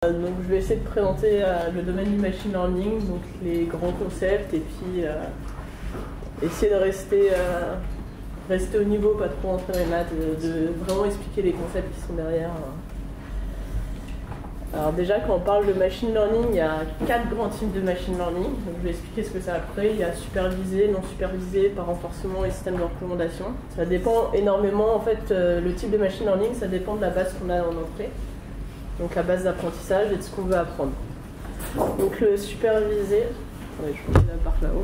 Donc je vais essayer de présenter le domaine du machine learning, donc les grands concepts, et puis essayer de rester au niveau, pas trop entrer dans les maths, de vraiment expliquer les concepts qui sont derrière. Alors déjà, quand on parle de machine learning, il y a 4 grands types de machine learning. Donc je vais expliquer ce que c'est après. Il y a supervisé, non supervisé, par renforcement et système de recommandation. Ça dépend énormément, en fait, le type de machine learning, ça dépend de la base qu'on a en entrée. Donc la base d'apprentissage et de ce qu'on veut apprendre. Donc le supervisé, attendez, je mets la barre là-haut.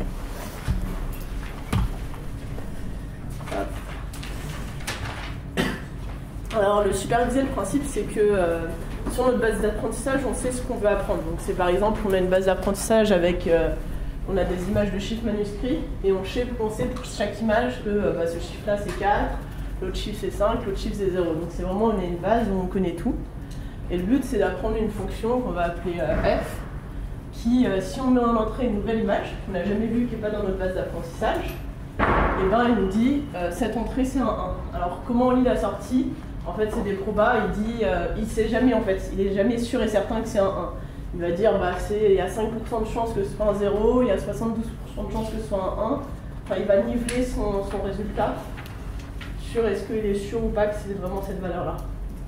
Alors le supervisé, le principe c'est que sur notre base d'apprentissage, on sait ce qu'on veut apprendre. Donc c'est par exemple, on a une base d'apprentissage avec, on a des images de chiffres manuscrits et on sait pour chaque image que ce chiffre-là c'est 4, l'autre chiffre c'est 5, l'autre chiffre c'est 0. Donc c'est vraiment, on a une base où on connaît tout. Et le but, c'est d'apprendre une fonction qu'on va appeler f, qui, si on met en entrée une nouvelle image, qu'on n'a jamais vue, qui n'est pas dans notre base d'apprentissage, et ben, il nous dit cette entrée, c'est un 1. Alors, comment on lit la sortie? En fait, c'est des probas, il dit, il sait jamais, en fait, il n'est jamais sûr et certain que c'est un 1. Il va dire, il y a 5% de chance que ce soit un 0, il y a 72% de chance que ce soit un 1. Enfin, il va niveler son résultat sur est-ce qu'il est sûr ou pas que c'est vraiment cette valeur-là.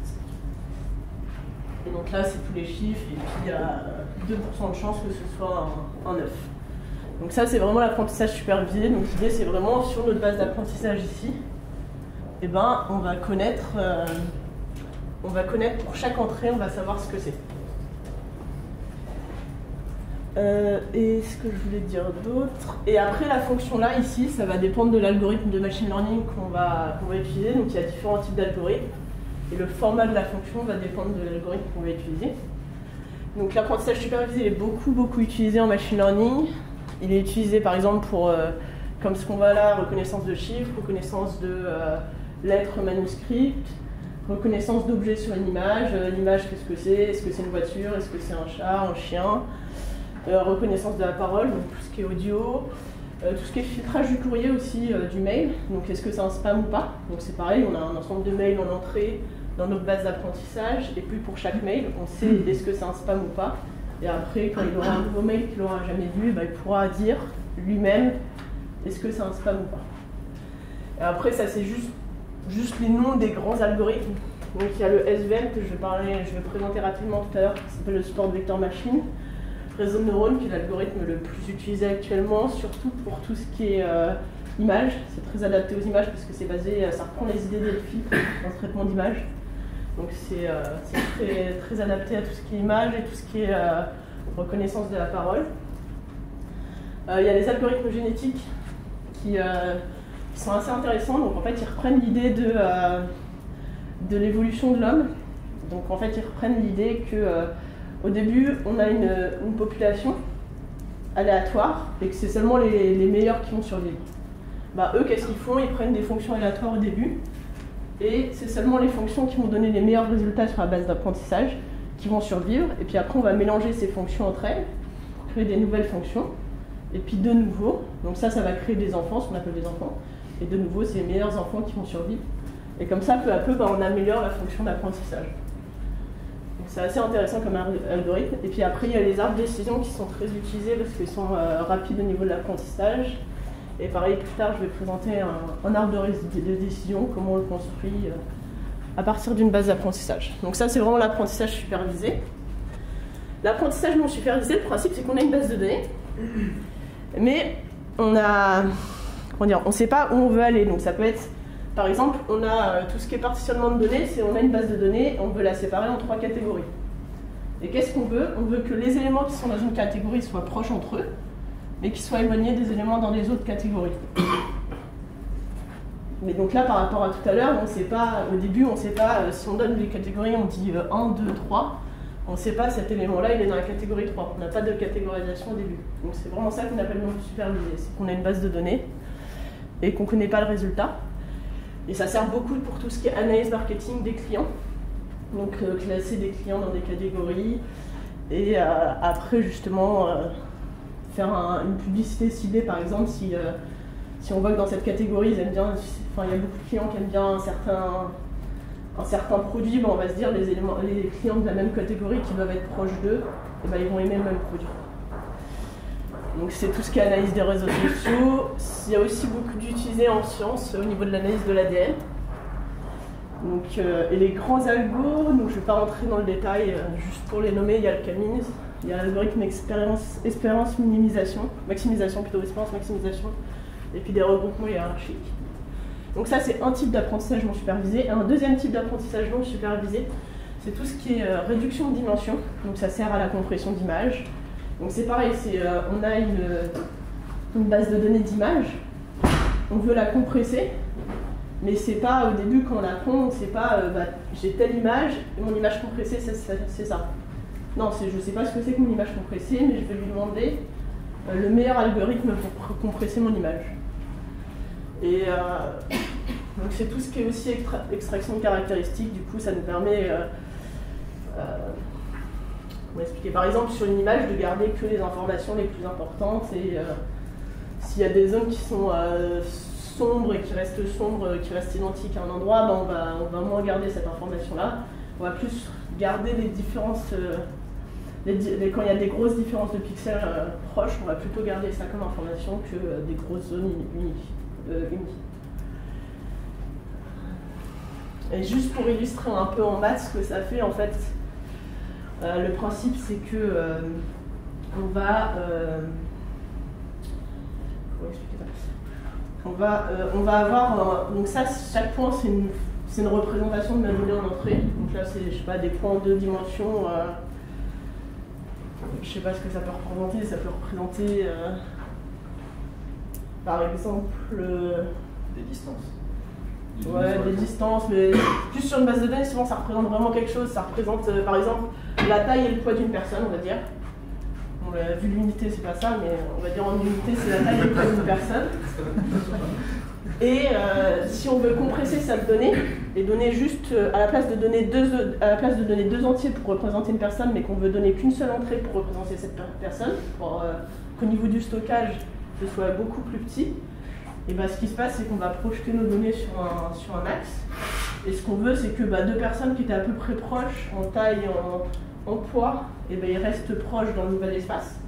Et donc là, c'est tous les chiffres, et puis il y a 2% de chance que ce soit un 9. Donc ça, c'est vraiment l'apprentissage supervisé. Donc l'idée, c'est vraiment sur notre base d'apprentissage ici, et ben, on va connaître pour chaque entrée, on va savoir ce que c'est. Et ce que je voulais dire d'autre. Et après, la fonction là, ici, ça va dépendre de l'algorithme de machine learning qu'on va utiliser. Donc il y a différents types d'algorithmes. Et le format de la fonction va dépendre de l'algorithme qu'on va utiliser. Donc l'apprentissage supervisé est beaucoup utilisé en machine learning. Il est utilisé par exemple pour, comme ce qu'on voit là, reconnaissance de chiffres, reconnaissance de lettres manuscrites, reconnaissance d'objets sur une image. L'image, qu'est-ce que c'est? Est-ce que c'est une voiture? Est-ce que c'est un chat, un chien? Reconnaissance de la parole, donc tout ce qui est audio. Tout ce qui est filtrage du courrier aussi, du mail. Donc est-ce que c'est un spam ou pas? Donc c'est pareil, on a un ensemble de mails en entrée dans notre base d'apprentissage, et puis pour chaque mail, on sait est-ce que c'est un spam ou pas. Et après, quand il aura un nouveau mail qu'il n'aura jamais vu, il pourra dire lui-même est-ce que c'est un spam ou pas. Et après, ça c'est juste les noms des grands algorithmes. Donc il y a le SVM que je vais présenter rapidement tout à l'heure, qui s'appelle le Support Vector Machine. Réseau de neurones, qui est l'algorithme le plus utilisé actuellement, surtout pour tout ce qui est images. C'est très adapté aux images parce que c'est basé, ça reprend les idées d'Elphi dans le traitement d'images. Donc c'est très adapté à tout ce qui est image et tout ce qui est reconnaissance de la parole. Il y a les algorithmes génétiques qui sont assez intéressants. Donc en fait, ils reprennent l'idée de l'évolution de l'homme. Donc en fait, ils reprennent l'idée que au début, on a une population aléatoire et que c'est seulement les meilleurs qui vont survivre. Eux, qu'est-ce qu'ils font? Ils prennent des fonctions aléatoires au début et c'est seulement les fonctions qui vont donner les meilleurs résultats sur la base d'apprentissage qui vont survivre. Et puis après, on va mélanger ces fonctions entre elles pour créer des nouvelles fonctions. Et puis de nouveau, donc ça va créer des enfants, ce qu'on appelle des enfants. Et de nouveau, c'est les meilleurs enfants qui vont survivre. Et comme ça, peu à peu, on améliore la fonction d'apprentissage. C'est assez intéressant comme algorithme. Et puis après, il y a les arbres de décision qui sont très utilisés parce qu'ils sont rapides au niveau de l'apprentissage. Et pareil, plus tard, je vais présenter un arbre de décision, comment on le construit à partir d'une base d'apprentissage. Donc ça, c'est vraiment l'apprentissage supervisé. L'apprentissage non supervisé, le principe, c'est qu'on a une base de données, mais on ne sait pas où on veut aller. Donc ça peut être, par exemple, on a tout ce qui est partitionnement de données, on a une base de données, on veut la séparer en 3 catégories. Et qu'est-ce qu'on veut? On veut que les éléments qui sont dans une catégorie soient proches entre eux, mais qui soient éloignés des éléments dans les autres catégories. Mais donc là, par rapport à tout à l'heure, on ne sait pas, au début, on ne sait pas, si on donne les catégories, on dit 1, 2, 3, on ne sait pas cet élément-là, il est dans la catégorie 3. On n'a pas de catégorisation au début. Donc c'est vraiment ça qu'on appelle non supervisé, c'est qu'on a une base de données et qu'on ne connaît pas le résultat. Et ça sert beaucoup pour tout ce qui est analyse marketing des clients. Donc classer des clients dans des catégories et après justement faire une publicité ciblée, par exemple, si on voit que dans cette catégorie, ils aiment bien, il y a beaucoup de clients qui aiment bien un certain produit, on va se dire les clients de la même catégorie qui doivent être proches d'eux, et ils vont aimer le même produit. Donc c'est tout ce qui est analyse des réseaux sociaux. Il y a aussi beaucoup d'utilisés en sciences au niveau de l'analyse de l'ADN. Donc, et les grands algos, donc je ne vais pas rentrer dans le détail, juste pour les nommer, il y a le CAMINS, il y a l'algorithme espérance minimisation, maximisation plutôt, espérance maximisation, et puis des regroupements hiérarchiques. Donc ça c'est un type d'apprentissage non supervisé. Et un deuxième type d'apprentissage non supervisé, c'est tout ce qui est réduction de dimension, donc ça sert à la compression d'images. Donc c'est pareil, on a une base de données d'images, on veut la compresser, mais c'est pas au début quand on l'apprend, c'est pas j'ai telle image et mon image compressée c'est ça. Non, je sais pas ce que c'est que mon image compressée, mais je vais lui demander le meilleur algorithme pour compresser mon image. Et donc c'est tout ce qui est aussi extraction de caractéristiques, du coup ça nous permet, comment expliquer, par exemple sur une image de garder que les informations les plus importantes, et s'il y a des zones qui sont sombres et qui restent sombres, qui restent identiques à un endroit, on va moins garder cette information-là, on va plus garder les différences, quand il y a des grosses différences de pixels proches, on va plutôt garder ça comme information que des grosses zones uniques. Et juste pour illustrer un peu en maths ce que ça fait, en fait, le principe c'est que on va avoir, donc ça, chaque point c'est une représentation de ma donnée en entrée. Donc là c'est, je sais pas, des points en 2 dimensions, je sais pas ce que ça peut représenter, par exemple des distances. Ouais, des distances, mais plus sur une base de données, souvent ça représente vraiment quelque chose. Ça représente par exemple la taille et le poids d'une personne, on va dire. Bon, vu l'unité, c'est pas ça, mais on va dire en unité, c'est la taille et le poids d'une personne. Et si on veut compresser cette donnée, et donner juste, à la place de donner deux entiers pour représenter une personne, mais qu'on veut donner qu'une seule entrée pour représenter cette personne, pour qu'au niveau du stockage, ce soit beaucoup plus petit, et ce qui se passe, c'est qu'on va projeter nos données sur un axe. Et ce qu'on veut, c'est que deux personnes qui étaient à peu près proches en taille et en poids, ils restent proches dans le nouvel espace.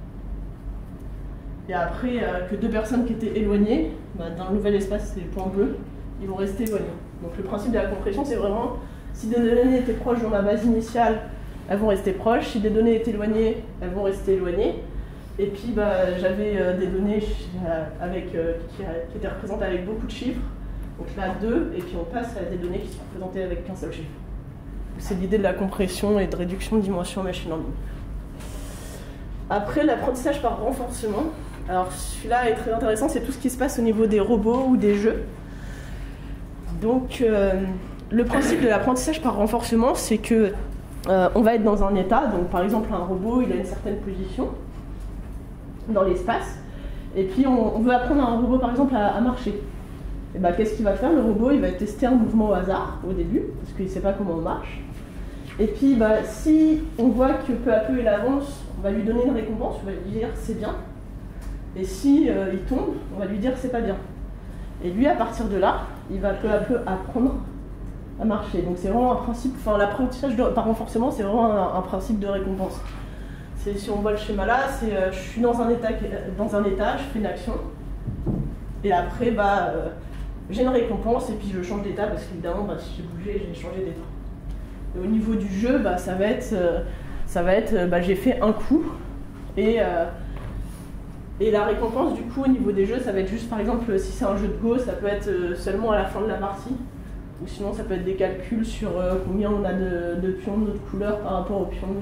Et après, que deux personnes qui étaient éloignées, dans le nouvel espace, c'est les points bleus, ils vont rester éloignés. Donc le principe de la compression, c'est vraiment, si des données étaient proches dans ma base initiale, elles vont rester proches. Si des données étaient éloignées, elles vont rester éloignées. Et puis j'avais des données qui étaient représentées avec beaucoup de chiffres, donc là 2, et puis on passe à des données qui sont représentées avec qu'un seul chiffre. C'est l'idée de la compression et de réduction de dimension machine learning. Après, l'apprentissage par renforcement. Alors celui-là est très intéressant, c'est tout ce qui se passe au niveau des robots ou des jeux. Donc le principe de l'apprentissage par renforcement, c'est que on va être dans un état, donc par exemple un robot, il a une certaine position dans l'espace, et puis on veut apprendre à un robot par exemple à marcher. Et qu'est-ce qu'il va faire le robot? Il va tester un mouvement au hasard au début, parce qu'il ne sait pas comment on marche. Et puis si on voit que peu à peu il avance, on va lui donner une récompense, on va lui dire c'est bien. Et si il tombe, on va lui dire c'est pas bien. Et lui, à partir de là, il va peu à peu apprendre à marcher. Donc c'est vraiment un principe, l'apprentissage par renforcement, c'est vraiment un principe de récompense. Si on voit le schéma là, je suis dans un état, je fais une action, et après j'ai une récompense, et puis je change d'état, parce qu'évidemment si j'ai bougé, j'ai changé d'état. Et au niveau du jeu, ça va être j'ai fait un coup, et la récompense du coup au niveau des jeux, ça va être juste par exemple si c'est un jeu de Go, ça peut être seulement à la fin de la partie, ou sinon ça peut être des calculs sur combien on a de pions de notre couleur par rapport aux pions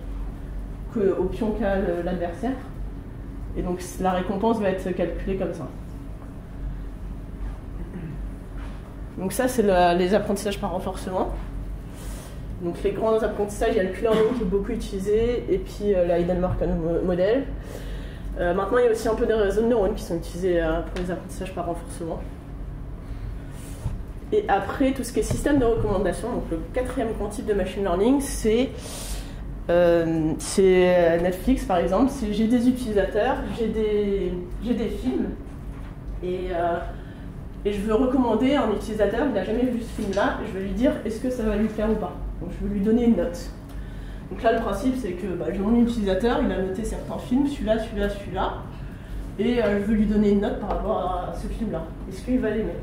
qu'a l'adversaire. Et donc la récompense va être calculée comme ça. Donc ça c'est les apprentissages par renforcement. Donc les grands apprentissages, il y a le Q-learning qui est beaucoup utilisé, et puis la Hidden Markov Model. Maintenant il y a aussi un peu des réseaux de neurones qui sont utilisés pour les apprentissages par renforcement. Et après tout ce qui est système de recommandation, donc le quatrième grand type de machine learning, c'est Netflix par exemple. J'ai des utilisateurs, j'ai des films, et Et je veux recommander à un utilisateur, il n'a jamais vu ce film-là, et je vais lui dire est-ce que ça va lui plaire ou pas. Donc je vais lui donner une note. Donc là, le principe, c'est que mon utilisateur, il a noté certains films, celui-là, celui-là, celui-là, et je veux lui donner une note par rapport à ce film-là. Est-ce qu'il va l'aimer?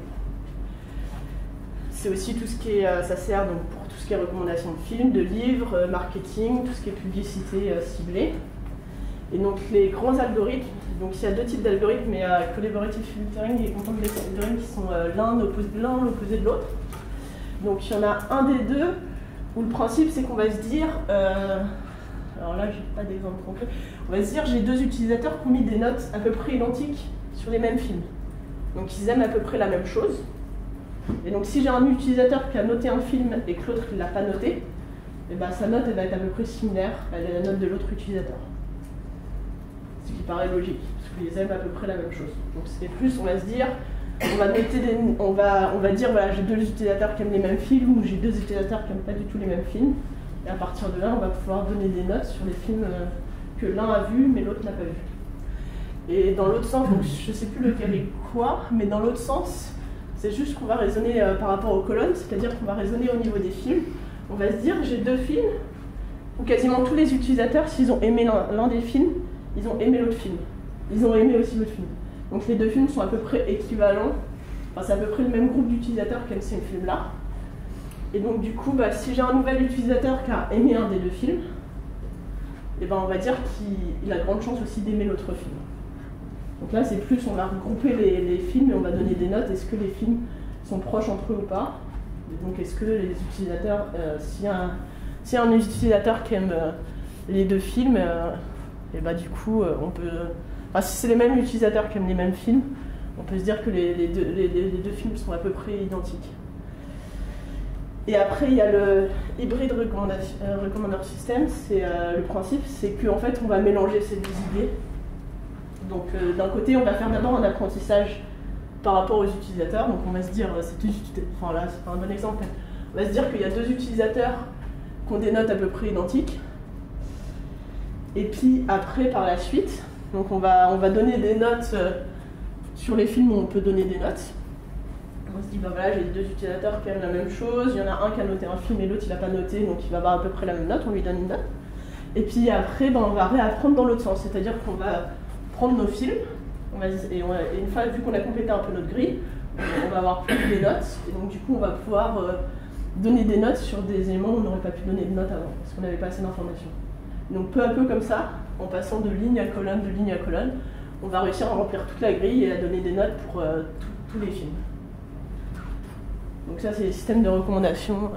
C'est aussi tout ce qui est, ça sert donc pour tout ce qui est recommandation de films, de livres, marketing, tout ce qui est publicité ciblée. Et donc les grands algorithmes, donc il y a deux types d'algorithmes, il y a collaborative filtering et content-based filtering qui sont l'un l'opposé de l'autre. Donc il y en a un des deux où le principe c'est qu'on va se dire, alors là j'ai pas d'exemple concret, on va se dire j'ai deux utilisateurs qui ont mis des notes à peu près identiques sur les mêmes films. Donc ils aiment à peu près la même chose. Et donc si j'ai un utilisateur qui a noté un film et que l'autre ne l'a pas noté, et ben, sa note elle va être à peu près similaire à la note de l'autre utilisateur. Ce qui paraît logique, parce qu'ils aiment à peu près la même chose. Donc c'est plus, on va se dire, on va dire voilà, j'ai deux utilisateurs qui aiment les mêmes films ou j'ai deux utilisateurs qui n'aiment pas du tout les mêmes films. Et à partir de là, on va pouvoir donner des notes sur les films que l'un a vu mais l'autre n'a pas vu. Et dans l'autre sens, donc, je ne sais plus lequel est quoi, mais dans l'autre sens, c'est juste qu'on va raisonner par rapport aux colonnes, c'est-à-dire qu'on va raisonner au niveau des films. On va se dire, j'ai deux films où quasiment tous les utilisateurs, s'ils ont aimé l'un des films, ils ont aimé l'autre film. Ils ont aimé aussi l'autre film. Donc les deux films sont à peu près équivalents. Enfin, c'est à peu près le même groupe d'utilisateurs qui aiment ces films-là. Et donc du coup, si j'ai un nouvel utilisateur qui a aimé un des deux films, et on va dire qu'il a de grandes chances aussi d'aimer l'autre film. Donc là, c'est plus, on va regrouper les films et on va donner des notes. Est-ce que les films sont proches entre eux ou pas? Et donc est-ce que les utilisateurs, s'il y a un utilisateur qui aime les deux films, et du coup, on peut. Enfin, si c'est les mêmes utilisateurs qui aiment les mêmes films, on peut se dire que les deux films sont à peu près identiques. Et après, il y a le Hybrid Recommender System. C'est le principe, c'est qu'en fait, on va mélanger ces deux idées. Donc, d'un côté, on va faire d'abord un apprentissage par rapport aux utilisateurs. Donc, on va se dire, enfin là, c'est pas un bon exemple, on va se dire qu'il y a deux utilisateurs qui ont des notes à peu près identiques. Et puis après, par la suite, donc on va donner des notes sur les films où on peut donner des notes. On se dit, voilà, j'ai deux utilisateurs qui aiment la même chose, il y en a un qui a noté un film et l'autre il n'a pas noté, donc il va avoir à peu près la même note, on lui donne une note. Et puis après, on va réapprendre dans l'autre sens, c'est-à-dire qu'on va prendre nos films, et une fois, vu qu'on a complété un peu notre grille, on va avoir plus des notes, et donc du coup on va pouvoir donner des notes sur des éléments où on n'aurait pas pu donner de notes avant, parce qu'on n'avait pas assez d'informations. Donc peu à peu comme ça, en passant de ligne à colonne, on va réussir à remplir toute la grille et à donner des notes pour tous les films. Donc ça c'est le système de recommandation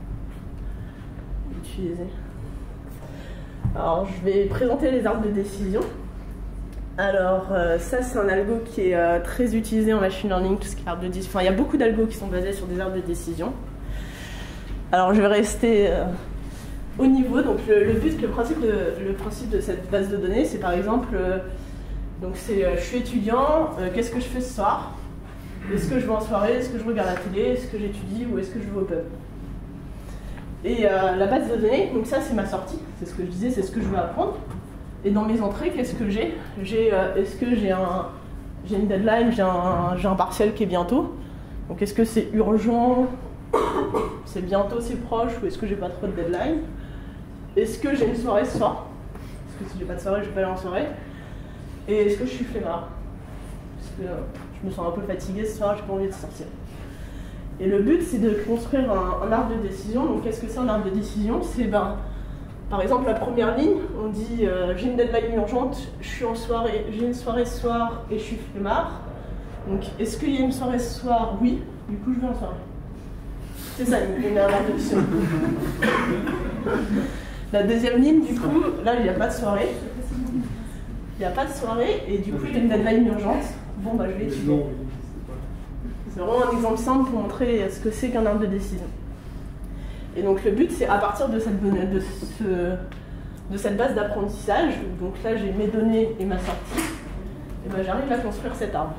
utilisé. Alors je vais présenter les arbres de décision. Alors ça c'est un algo qui est très utilisé en machine learning, tout ce qui est arbre de décision. Enfin il y a beaucoup d'algos qui sont basés sur des arbres de décision. Alors je vais rester au niveau, donc le principe de cette base de données, c'est par exemple, donc je suis étudiant, qu'est-ce que je fais ce soir? Est-ce que je vais en soirée? Est-ce que je regarde la télé? Est-ce que j'étudie? Ou est-ce que je vais au pub? Et la base de données, donc ça c'est ma sortie, c'est ce que je disais, c'est ce que je veux apprendre. Et dans mes entrées, qu'est-ce que j'ai? Est-ce que j'ai une deadline, j'ai un partiel qui est bientôt? Donc est-ce que c'est urgent? C'est bientôt, c'est proche? Ou est-ce que j'ai pas trop de deadline? Est-ce que j'ai une soirée ce soir? Parce que si j'ai pas de soirée, je vais pas aller en soirée. Et est-ce que je suis flemmard? Parce que je me sens un peu fatiguée ce soir, j'ai pas envie de sortir. Et le but, c'est de construire un arbre de décision. Donc qu'est-ce que c'est un arbre de décision? C'est par exemple la première ligne, on dit j'ai une deadline urgente, je suis en soirée, j'ai une soirée ce soir et je suis flemmard. Donc est-ce qu'il y a une soirée ce soir? Oui, du coup je vais en soirée. C'est ça, une arbre de décision. La deuxième ligne, du coup, là, il n'y a pas de soirée. Il n'y a pas de soirée, et du coup, il y a une deadline urgente. Bon, je vais étudier. C'est vraiment un exemple simple pour montrer ce que c'est qu'un arbre de décision. Et donc, le but, c'est à partir de cette base d'apprentissage, donc là, j'ai mes données et ma sortie, et j'arrive à construire cet arbre.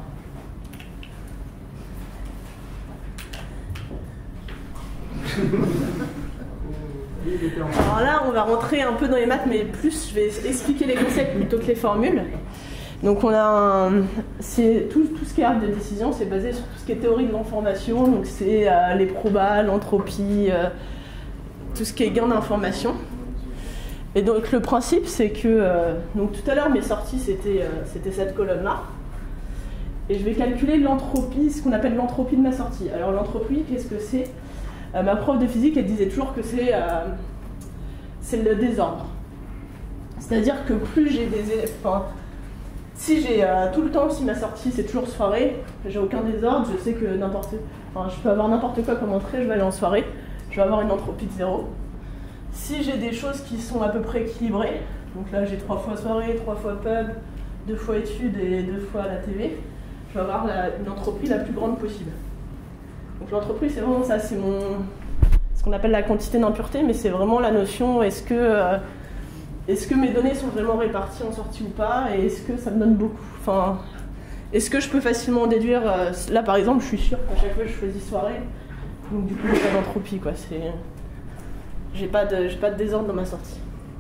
Alors là, on va rentrer un peu dans les maths, mais plus je vais expliquer les concepts plutôt que les formules. Donc on a c'est tout ce qui est arbre de décision, c'est basé sur tout ce qui est théorie de l'information, donc c'est les probas, l'entropie, tout ce qui est gain d'information. Et donc le principe c'est que, donc tout à l'heure mes sorties c'était cette colonne-là, et je vais calculer l'entropie, ce qu'on appelle l'entropie de ma sortie. Alors l'entropie, qu'est-ce que c'est? Ma prof de physique elle disait toujours que c'est le désordre. C'est-à-dire que plus j'ai si j'ai tout le temps, si ma sortie c'est toujours soirée, j'ai aucun désordre, je sais que je peux avoir n'importe quoi comme entrée, je vais aller en soirée, je vais avoir une entropie de 0. Si j'ai des choses qui sont à peu près équilibrées, donc là j'ai 3 fois soirée, 3 fois pub, 2 fois études et 2 fois la TV, je vais avoir une entropie la plus grande possible. Donc l'entropie c'est vraiment ça, c'est ce qu'on appelle la quantité d'impureté, mais c'est vraiment la notion, est-ce que mes données sont vraiment réparties en sortie ou pas, et est-ce que ça me donne beaucoup, enfin, est-ce que je peux facilement déduire, là par exemple je suis sûre qu'à chaque fois je choisis soirée, donc du coup j'ai pas d'entropie quoi, j'ai pas de désordre dans ma sortie.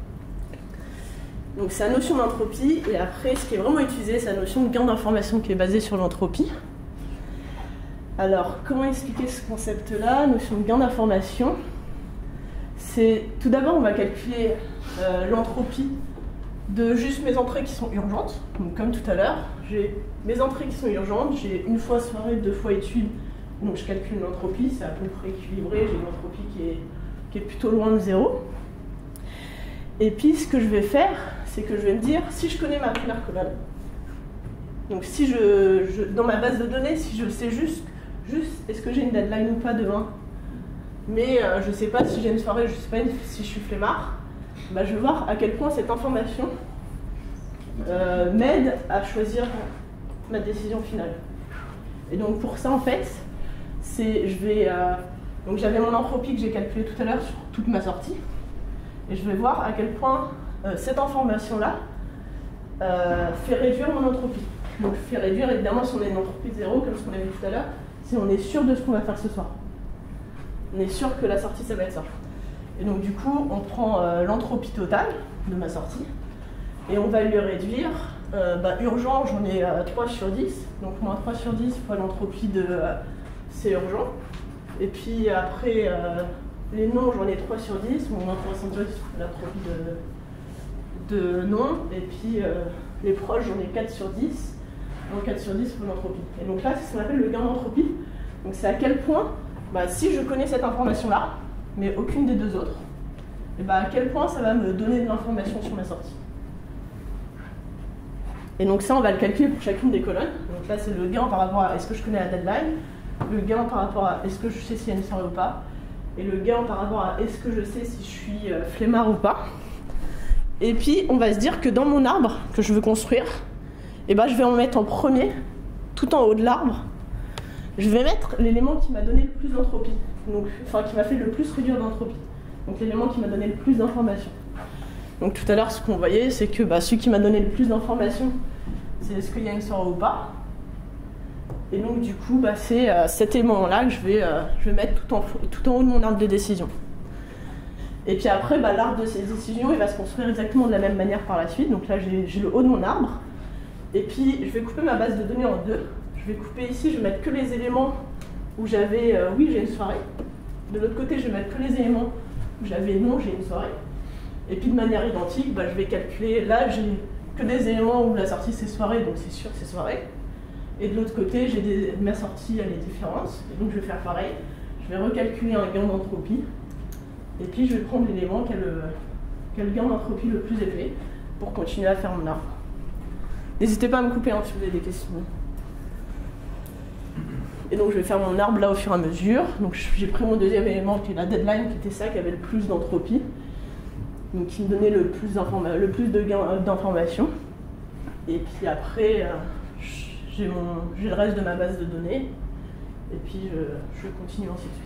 Donc c'est la notion d'entropie, et après ce qui est vraiment utilisé c'est la notion de gain d'information qui est basée sur l'entropie. Alors comment expliquer ce concept là, notion de gain d'information? C'est tout d'abord on va calculer l'entropie de juste mes entrées qui sont urgentes. Donc comme tout à l'heure, j'ai mes entrées qui sont urgentes, j'ai une fois soirée, 2 fois études, donc je calcule l'entropie, c'est à peu près équilibré, j'ai une entropie qui est plutôt loin de 0. Et puis ce que je vais faire, c'est que je vais me dire, si je connais ma première colonne, donc si dans ma base de données, si je sais juste est-ce que j'ai une deadline ou pas demain, mais je ne sais pas si j'ai une soirée, je ne sais pas si je suis flemmard, bah, je vais voir à quel point cette information m'aide à choisir ma décision finale. Et donc pour ça en fait, donc j'avais mon entropie que j'ai calculée tout à l'heure sur toute ma sortie, et je vais voir à quel point cette information-là fait réduire mon entropie. Donc fait réduire évidemment si on a une entropie de 0, comme ce qu'on a vu tout à l'heure, si on est sûr de ce qu'on va faire ce soir. On est sûr que la sortie ça va être ça. Et donc du coup on prend l'entropie totale de ma sortie et on va lui réduire, urgent j'en ai 3 sur 10, donc moins 3 sur 10 fois l'entropie de c'est urgent, et puis après les non j'en ai 3 sur 10, moins 3 sur 10 l'entropie de non, et puis les proches j'en ai 4 sur 10, moins 4 sur 10 fois l'entropie. Et donc là c'est ce qu'on appelle le gain d'entropie, donc c'est à quel point si je connais cette information-là, mais aucune des deux autres, et à quel point ça va me donner de l'information sur ma sortie. Et donc ça, on va le calculer pour chacune des colonnes. Donc là, c'est le gain par rapport à est-ce que je connais la deadline, le gain par rapport à est-ce que je sais s'il y a une soirée ou pas, et le gain par rapport à est-ce que je sais si je suis flemmard ou pas. Et puis, on va se dire que dans mon arbre que je veux construire, je vais en mettre en premier, tout en haut de l'arbre, je vais mettre l'élément qui m'a donné le plus d'entropie, qui m'a fait le plus réduire d'entropie. Donc l'élément qui m'a donné le plus d'informations. Donc tout à l'heure, ce qu'on voyait, c'est que celui qui m'a donné le plus d'informations, c'est est-ce qu'il y a une soirée ou pas. Et donc du coup, c'est cet élément-là que je vais mettre tout en haut de mon arbre de décision. Et puis après, l'arbre de ces décisions, il va se construire exactement de la même manière par la suite. Donc là, j'ai le haut de mon arbre. Et puis, je vais couper ma base de données en deux. Je vais couper ici, je vais mettre que les éléments où j'avais oui, j'ai une soirée. De l'autre côté, je vais mettre que les éléments où j'avais non, j'ai une soirée. Et puis de manière identique, je vais calculer, là, j'ai que des éléments où la sortie c'est soirée, donc c'est sûr c'est soirée. Et de l'autre côté, ma sortie, elle est différente. Et donc je vais faire pareil. Je vais recalculer un gain d'entropie. Et puis je vais prendre l'élément qui a le gain d'entropie le plus élevé pour continuer à faire mon arbre. N'hésitez pas à me couper si vous avez des questions. Et donc je vais faire mon arbre là au fur et à mesure. Donc j'ai pris mon deuxième élément qui est la deadline, qui était ça, qui avait le plus d'entropie. Donc qui me donnait le plus de gains d'informations. Et puis après, j'ai le reste de ma base de données. Et puis je continue ainsi de suite.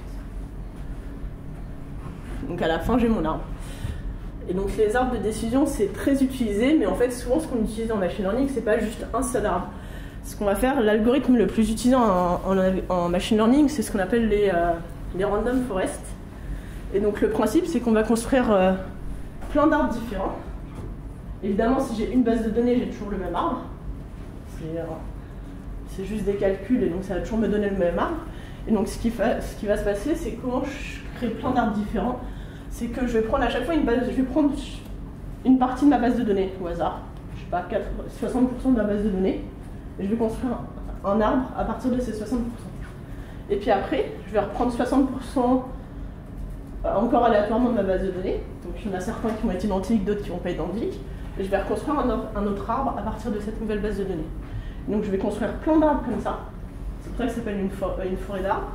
Donc à la fin, j'ai mon arbre. Et donc les arbres de décision, c'est très utilisé, mais en fait souvent ce qu'on utilise en machine learning, c'est pas juste un seul arbre. Ce qu'on va faire, l'algorithme le plus utilisé en machine learning, c'est ce qu'on appelle les random forests. Et donc le principe, c'est qu'on va construire plein d'arbres différents. Évidemment, si j'ai une base de données, j'ai toujours le même arbre. c'est juste des calculs et donc ça va toujours me donner le même arbre. Et donc ce qui va se passer, c'est comment je crée plein d'arbres différents. C'est que je vais prendre à chaque fois je vais prendre une partie de ma base de données au hasard, je sais pas, 60% de ma base de données, et je vais construire un arbre à partir de ces 60%. Et puis après, je vais reprendre 60% encore aléatoirement de ma base de données. Donc il y en a certains qui vont être identiques, d'autres qui vont pas être identiques. Et je vais reconstruire un autre arbre à partir de cette nouvelle base de données. Donc je vais construire plein d'arbres comme ça. C'est pour ça que ça s'appelle une forêt d'arbres.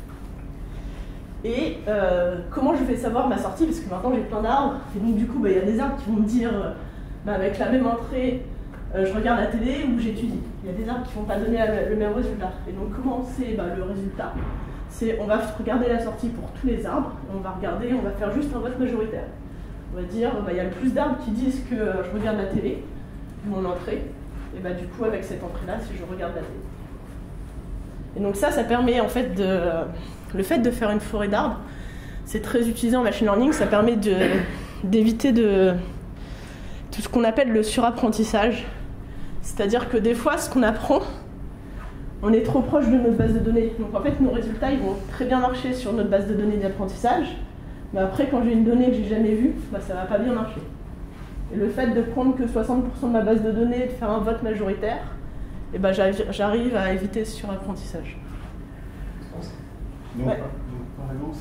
Et comment je vais savoir ma sortie? Parce que maintenant j'ai plein d'arbres. Et donc du coup, il y a des arbres qui vont me dire, avec la même entrée, je regarde la télé ou j'étudie. Il y a des arbres qui ne vont pas donner le même résultat. Et donc comment c'est le résultat? On va regarder la sortie pour tous les arbres. On va faire juste un vote majoritaire. On va dire, il y a le plus d'arbres qui disent que je regarde la télé, mon entrée. Et du coup, avec cette entrée-là, si je regarde la télé. Et donc ça permet en fait le fait de faire une forêt d'arbres, c'est très utilisé en machine learning, ça permet d'éviter tout ce qu'on appelle le surapprentissage. C'est-à-dire que des fois, ce qu'on apprend, on est trop proche de notre base de données. Donc en fait, nos résultats, ils vont très bien marcher sur notre base de données d'apprentissage, mais après, quand j'ai une donnée que j'ai jamais vue, ça va pas bien marcher. Et le fait de prendre que 60% de ma base de données et de faire un vote majoritaire, j'arrive à éviter ce surapprentissage. Donc, par exemple,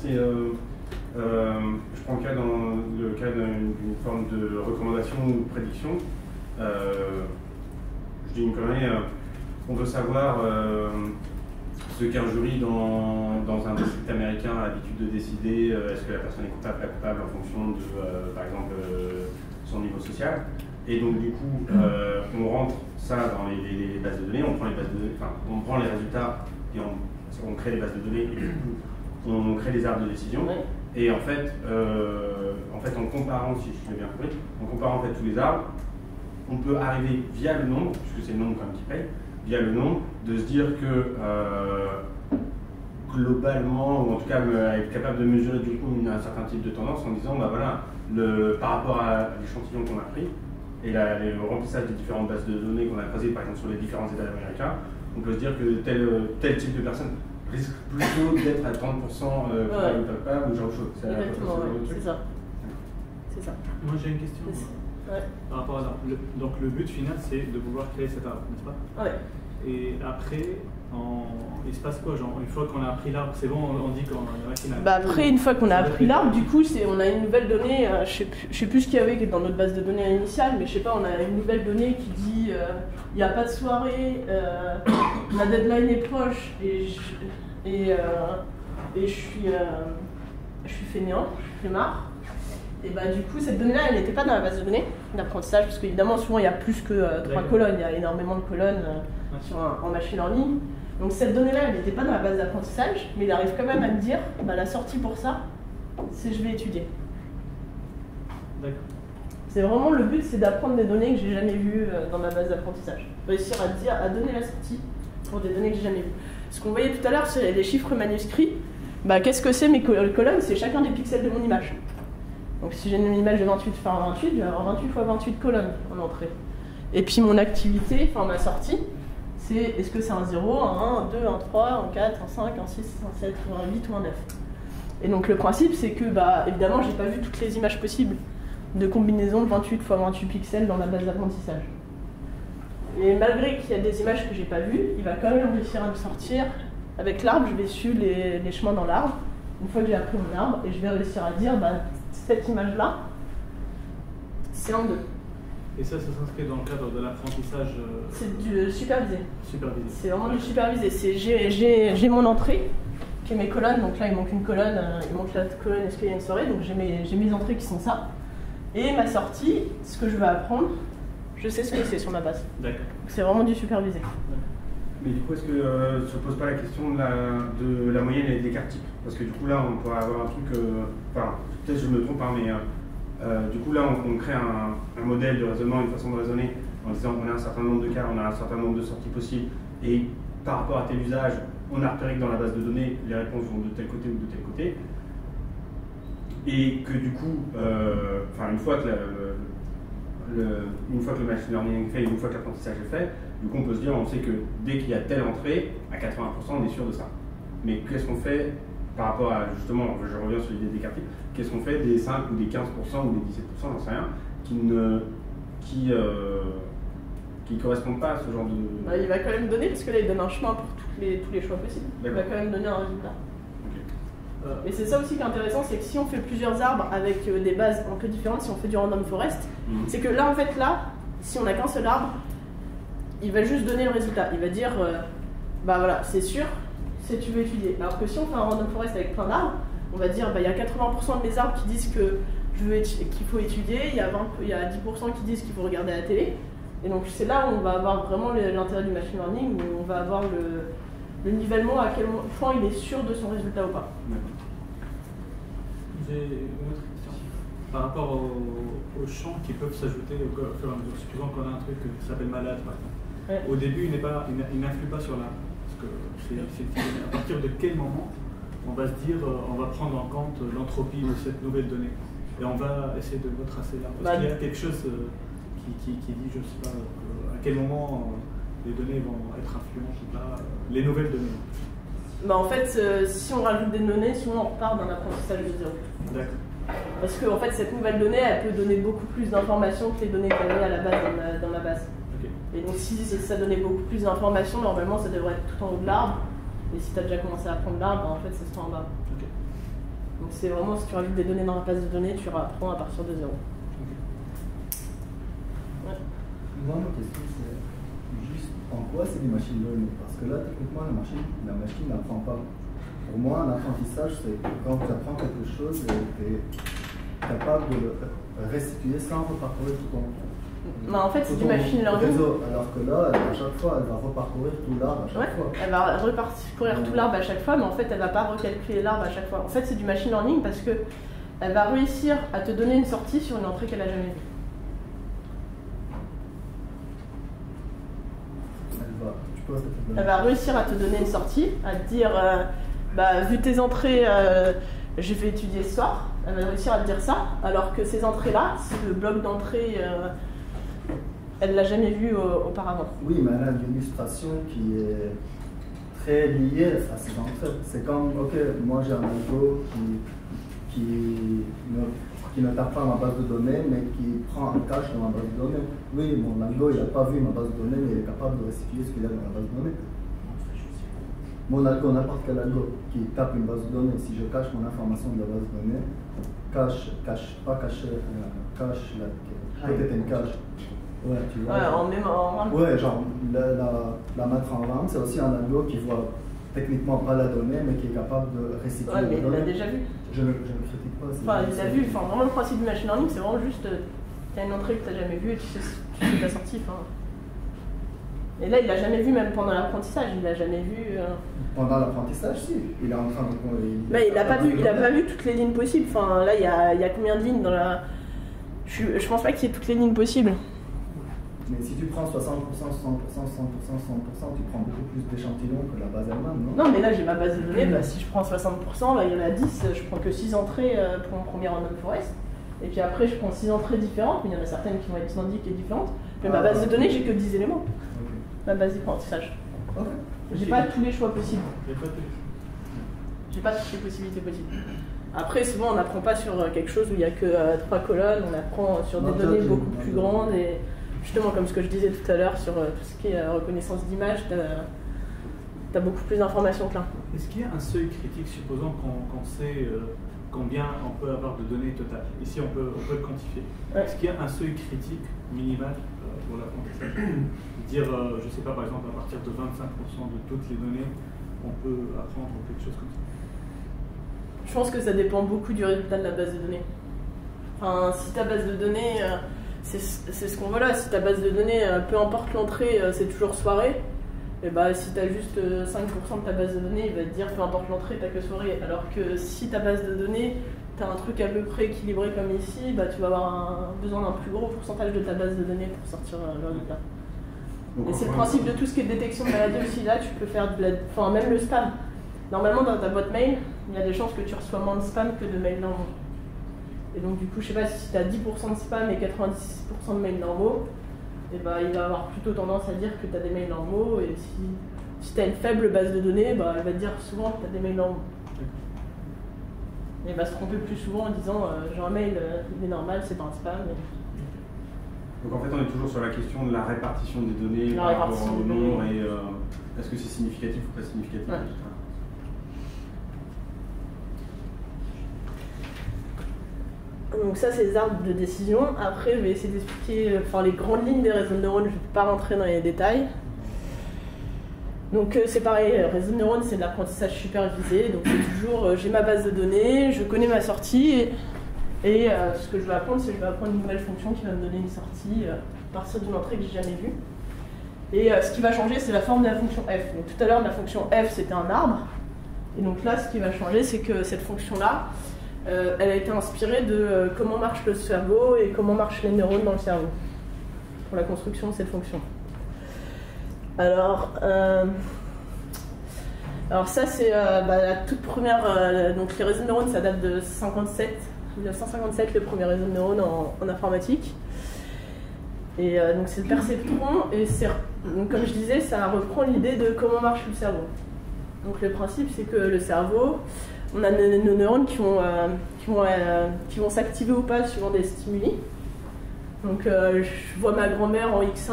je prends le cas d'une forme de recommandation ou de prédiction. Je dis une connerie, on veut savoir ce qu'un jury dans un district américain a l'habitude de décider, est-ce que la personne est coupable, pas coupable en fonction de, par exemple, son niveau social. Et donc du coup, on rentre ça dans les bases de données, on prend les bases de données, on prend les résultats et on crée les bases de données et du coup, on crée les arbres de décision. Et en fait, en comparant, si je l'ai bien compris, en comparant en fait tous les arbres, on peut arriver via le nombre, puisque c'est le nombre quand même qui paye, via le nombre, de se dire que globalement, ou en tout cas être capable de mesurer du coup un certain type de tendance en disant, voilà, par rapport à l'échantillon qu'on a pris, et le remplissage des différentes bases de données qu'on a croisées, par exemple sur les différents États américains, on peut se dire que tel type de personne risque plutôt d'être à 30% coupable ou genre de choses. Exactement, c'est ça. C'est ça. Moi j'ai une question par rapport à ça. Donc le but final c'est de pouvoir créer cet arbre, n'est-ce pas? Ouais. Et après, il se passe quoi, genre une fois qu'on a appris l'arbre, c'est bon, on dit qu'on a après, une fois qu'on a appris l'arbre, du coup, on a une nouvelle donnée, je sais plus ce qu'il y avait dans notre base de données initiale, mais je sais pas, on a une nouvelle donnée qui dit il n'y a pas de soirée, ma deadline est proche, et je suis fainéant, je suis flemmard. Et du coup, cette donnée-là, elle n'était pas dans la base de données d'apprentissage, parce qu'évidemment, souvent, il y a plus que 3 colonnes, il y a énormément de colonnes en machine learning. Donc cette donnée-là, elle n'était pas dans la base d'apprentissage, mais il arrive quand même à me dire, la sortie pour ça, c'est je vais étudier. D'accord. C'est vraiment le but, c'est d'apprendre des données que j'ai jamais vues dans ma base d'apprentissage. Réussir à donner la sortie pour des données que j'ai jamais vues. Ce qu'on voyait tout à l'heure, c'est les chiffres manuscrits. Qu'est-ce que c'est mes colonnes? C'est chacun des pixels de mon image. Donc si j'ai une image de 28 par 28, je vais avoir 28 fois 28 colonnes en entrée. Et puis mon activité, ma sortie, c'est est-ce que c'est un 0, un 1, un 2, un 3, un 4, un 5, un 6, un 7, un 8 ou un 9. Et donc le principe, c'est que évidemment, j'ai pas vu toutes les images possibles de combinaison de 28 fois 28 pixels dans ma base d'apprentissage. Et malgré qu'il y a des images que j'ai pas vues, il va quand même réussir à me sortir. Avec l'arbre, je vais suivre les chemins dans l'arbre, une fois que j'ai appris mon arbre, et je vais réussir à dire, cette image-là, c'est en 2. Et ça s'inscrit dans le cadre de l'apprentissage C'est du supervisé. Supervisé. C'est vraiment du supervisé. J'ai mon entrée, qui est mes colonnes, donc là il manque une colonne, il manque la colonne est-ce qu'il y a une soirée, donc j'ai mes entrées qui sont ça. Et ma sortie, ce que je vais apprendre, je sais ce que c'est sur ma base. D'accord. C'est vraiment du supervisé. Mais du coup, est-ce que ne se pose pas la question de la moyenne et des cartes types? Parce que du coup là, on pourrait avoir un truc, peut-être je me trompe, mais du coup là, on crée un modèle de raisonnement, une façon de raisonner, en disant qu'on a un certain nombre de cas, on a un certain nombre de sorties possibles, et par rapport à tel usage, on a repéré que dans la base de données, les réponses vont de tel côté ou de tel côté, et que du coup, une fois que le machine learning est fait, une fois que l'apprentissage est fait, Du coup, on peut se dire, on sait que dès qu'il y a telle entrée, à 80%, on est sûr de ça. Mais qu'est-ce qu'on fait par rapport à, justement, je reviens sur l'idée des quartiers, qu'est-ce qu'on fait des 5 ou des 15% ou des 17%, j'en sais rien, qui correspondent pas à ce genre de... Bah, il va quand même donner, parce que là il donne un chemin pour tous les choix possibles. Il va quand même donner un résultat. Et c'est ça aussi qui est intéressant, c'est que si on fait plusieurs arbres avec des bases un peu différentes, si on fait du random forest, c'est que là en fait si on n'a qu'un seul arbre, il va juste donner le résultat. Il va dire, bah voilà, c'est sûr, c'est tu veux étudier. Alors que si on fait un random forest avec plein d'arbres, on va dire, bah il y a 80% de mes arbres qui disent qu'il faut étudier, il y a 10% qui disent qu'il faut regarder la télé. Et donc c'est là où on va avoir vraiment l'intérêt du machine learning, où on va avoir le nivellement, à quel point il est sûr de son résultat ou pas. J'ai une autre question. Par rapport aux champs qui peuvent s'ajouter au fur et à mesure. Supposons qu'on a un truc qui s'appelle malade, par exemple. Ouais. Au début, il n'influe pas sur l'arbre. Parce que à partir de quel moment on va se dire, on va prendre en compte l'entropie de cette nouvelle donnée. Et on va essayer de retracer l'arbre. Est-ce qu'il y a quelque chose qui dit, je ne sais pas, à quel moment les données vont être influentes ou pas, les nouvelles données? Bah en fait, si on rajoute des données, sinon on repart d'un apprentissage de zéro. D'accord. Parce que en fait, cette nouvelle donnée, elle peut donner beaucoup plus d'informations que les données qu'il y avait à la base dans la base. Okay. Et donc si ça donnait beaucoup plus d'informations, normalement ça devrait être tout en haut de l'arbre. Et si tu as déjà commencé à apprendre l'arbre, bah, en fait ça sera en bas. Okay. Donc c'est vraiment, si tu rajoutes des données dans la base de données, tu apprends à partir de zéro. Okay. Ouais. Moi, ma question, c'est juste en quoi c'est du machine learning? Parce que là, techniquement, la machine n'apprend pas. Pour moi, l'apprentissage, c'est quand tu apprends quelque chose et tu es capable de le restituer sans reparcourir tout ton Bah, en fait, c'est du machine learning. réseau. Alors que là, à chaque fois, elle va reparcourir tout l'arbre à chaque fois. Elle va reparcourir tout l'arbre à chaque fois, mais en fait, elle va pas recalculer l'arbre à chaque fois. En fait, c'est du machine learning parce que elle va réussir à te donner une sortie sur une entrée qu'elle a jamais vue. Elle va réussir à te donner une sortie, à te dire, bah, vu tes entrées, je vais étudier ce soir. Elle va réussir à te dire ça, alors que ces entrées-là, ce bloc d'entrée, elle l'a jamais vu auparavant. Oui, mais elle a une illustration qui est très liée à ces entrées. C'est comme, ok, moi j'ai un algo qui ne tape pas ma base de données, mais qui prend un cache dans ma base de données. Oui, mon algo, il n'a pas vu ma base de données, mais il est capable de restituer ce qu'il y a dans la base de données. Mon algo, n'importe quel algo qui tape une base de données, si je cache mon information de la base de données, peut-être une cache. Ouais, tu vois. Ouais, en RAM. Ouais, genre, la mettre en RAM, c'est aussi un algo qui voit techniquement pas la donnée, mais qui est capable de restituer Ouais, mais la il donnée. l'a déjà vu. Je ne critique pas. Enfin, il l'a vu. Enfin, vraiment, le principe du machine learning, c'est vraiment juste, tu as une entrée que tu n'as jamais vue et tu sais ta sortie. Enfin. Et là, il l'a jamais vu, même pendant l'apprentissage. Il l'a jamais vu. Pendant l'apprentissage, si. Il est en train de. Mais il n'a pas vu toutes les lignes possibles. Enfin, là, il y a combien de lignes dans la. Je pense pas qu'il y ait toutes les lignes possibles. Mais si tu prends 60%, 60%, 100%, 100%, tu prends beaucoup plus d'échantillons que la base elle-même, non? Non, mais là, j'ai ma base de données. Bah, si je prends 60%, là, il y en a 10. Je prends que 6 entrées pour mon premier random forest. Et puis après, je prends 6 entrées différentes. Mais il y en a certaines qui vont être identiques et différentes. Mais ma base de données, j'ai que 10 éléments. Okay. Ma base d'apprentissage. Okay. J'ai pas tous les choix possibles. Il J'ai pas toutes les possibilités possibles. Après, souvent, on n'apprend pas sur quelque chose où il n'y a que 3 colonnes. On apprend sur des données beaucoup plus grandes. Et justement, comme ce que je disais tout à l'heure sur tout ce qui est reconnaissance d'image, tu as beaucoup plus d'informations que là. Est-ce qu'il y a un seuil critique, supposons qu'on sait combien on peut avoir de données totales? Ici, on peut le quantifier. Ouais. Est-ce qu'il y a un seuil critique minimal pour l'apprentissage? Dire, je ne sais pas, par exemple, à partir de 25% de toutes les données, on peut apprendre quelque chose comme ça? Je pense que ça dépend beaucoup du résultat de la base de données. Enfin, si ta base de données, c'est ce qu'on voit là, si ta base de données, peu importe l'entrée, c'est toujours soirée, et bah si tu as juste 5% de ta base de données, il va te dire peu importe l'entrée, tu n'as que soirée. Alors que si ta base de données, tu as un truc à peu près équilibré comme ici, bah tu vas avoir besoin d'un plus gros pourcentage de ta base de données pour sortir le résultat. Et c'est le principe de tout ce qui est détection de maladie aussi. Là, tu peux faire enfin, même le spam. Normalement, dans ta boîte mail, il y a des chances que tu reçois moins de spam que de mails normaux. Et donc, du coup, je sais pas si tu as 10% de spam et 96% de mails normaux, et bah, il va avoir plutôt tendance à dire que tu as des mails normaux, et si tu as une faible base de données, bah, elle va te dire souvent que tu as des mails normaux. Et il va se tromper plus souvent en disant j'ai un mail, il est normal, c'est pas un spam. Donc en fait, on est toujours sur la question de la répartition des données par rapport au nombre et est-ce que c'est significatif ou pas significatif. Ouais. Donc ça, c'est les arbres de décision. Après, je vais essayer d'expliquer les grandes lignes des réseaux de neurones. Je ne vais pas rentrer dans les détails. Donc c'est pareil, réseau de neurones, c'est de l'apprentissage supervisé. Donc c'est toujours, j'ai ma base de données, je connais ma sortie. Et ce que je vais apprendre, c'est que je vais apprendre une nouvelle fonction qui va me donner une sortie à partir d'une entrée que j'ai jamais vue. Et ce qui va changer, c'est la forme de la fonction f. Donc tout à l'heure, la fonction f, c'était un arbre. Et donc là, ce qui va changer, c'est que cette fonction-là, elle a été inspirée de comment marche le cerveau et comment marchent les neurones dans le cerveau, pour la construction de cette fonction. Alors ça, c'est la toute première... donc les réseaux de neurones, ça date de 1957, le premier réseau de neurones en informatique. Et donc c'est le perceptron, et donc, comme je disais, ça reprend l'idée de comment marche le cerveau. Donc le principe, c'est que le cerveau, on a nos neurones qui vont s'activer ou pas suivant des stimuli. Donc je vois ma grand-mère en X1,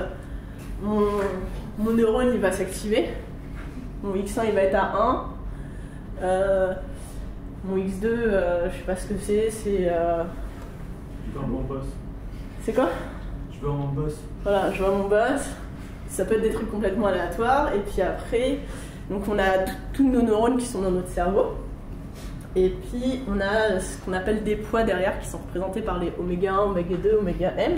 mon neurone il va s'activer. Mon X1 il va être à 1. Mon X2, je sais pas ce que c'est. Je vois mon boss. C'est quoi? Je vois mon boss. Voilà, je vois mon boss. Ça peut être des trucs complètement aléatoires. Et puis après, donc on a tous nos neurones qui sont dans notre cerveau. Et puis on a ce qu'on appelle des poids derrière qui sont représentés par les oméga 1, oméga 2, oméga m.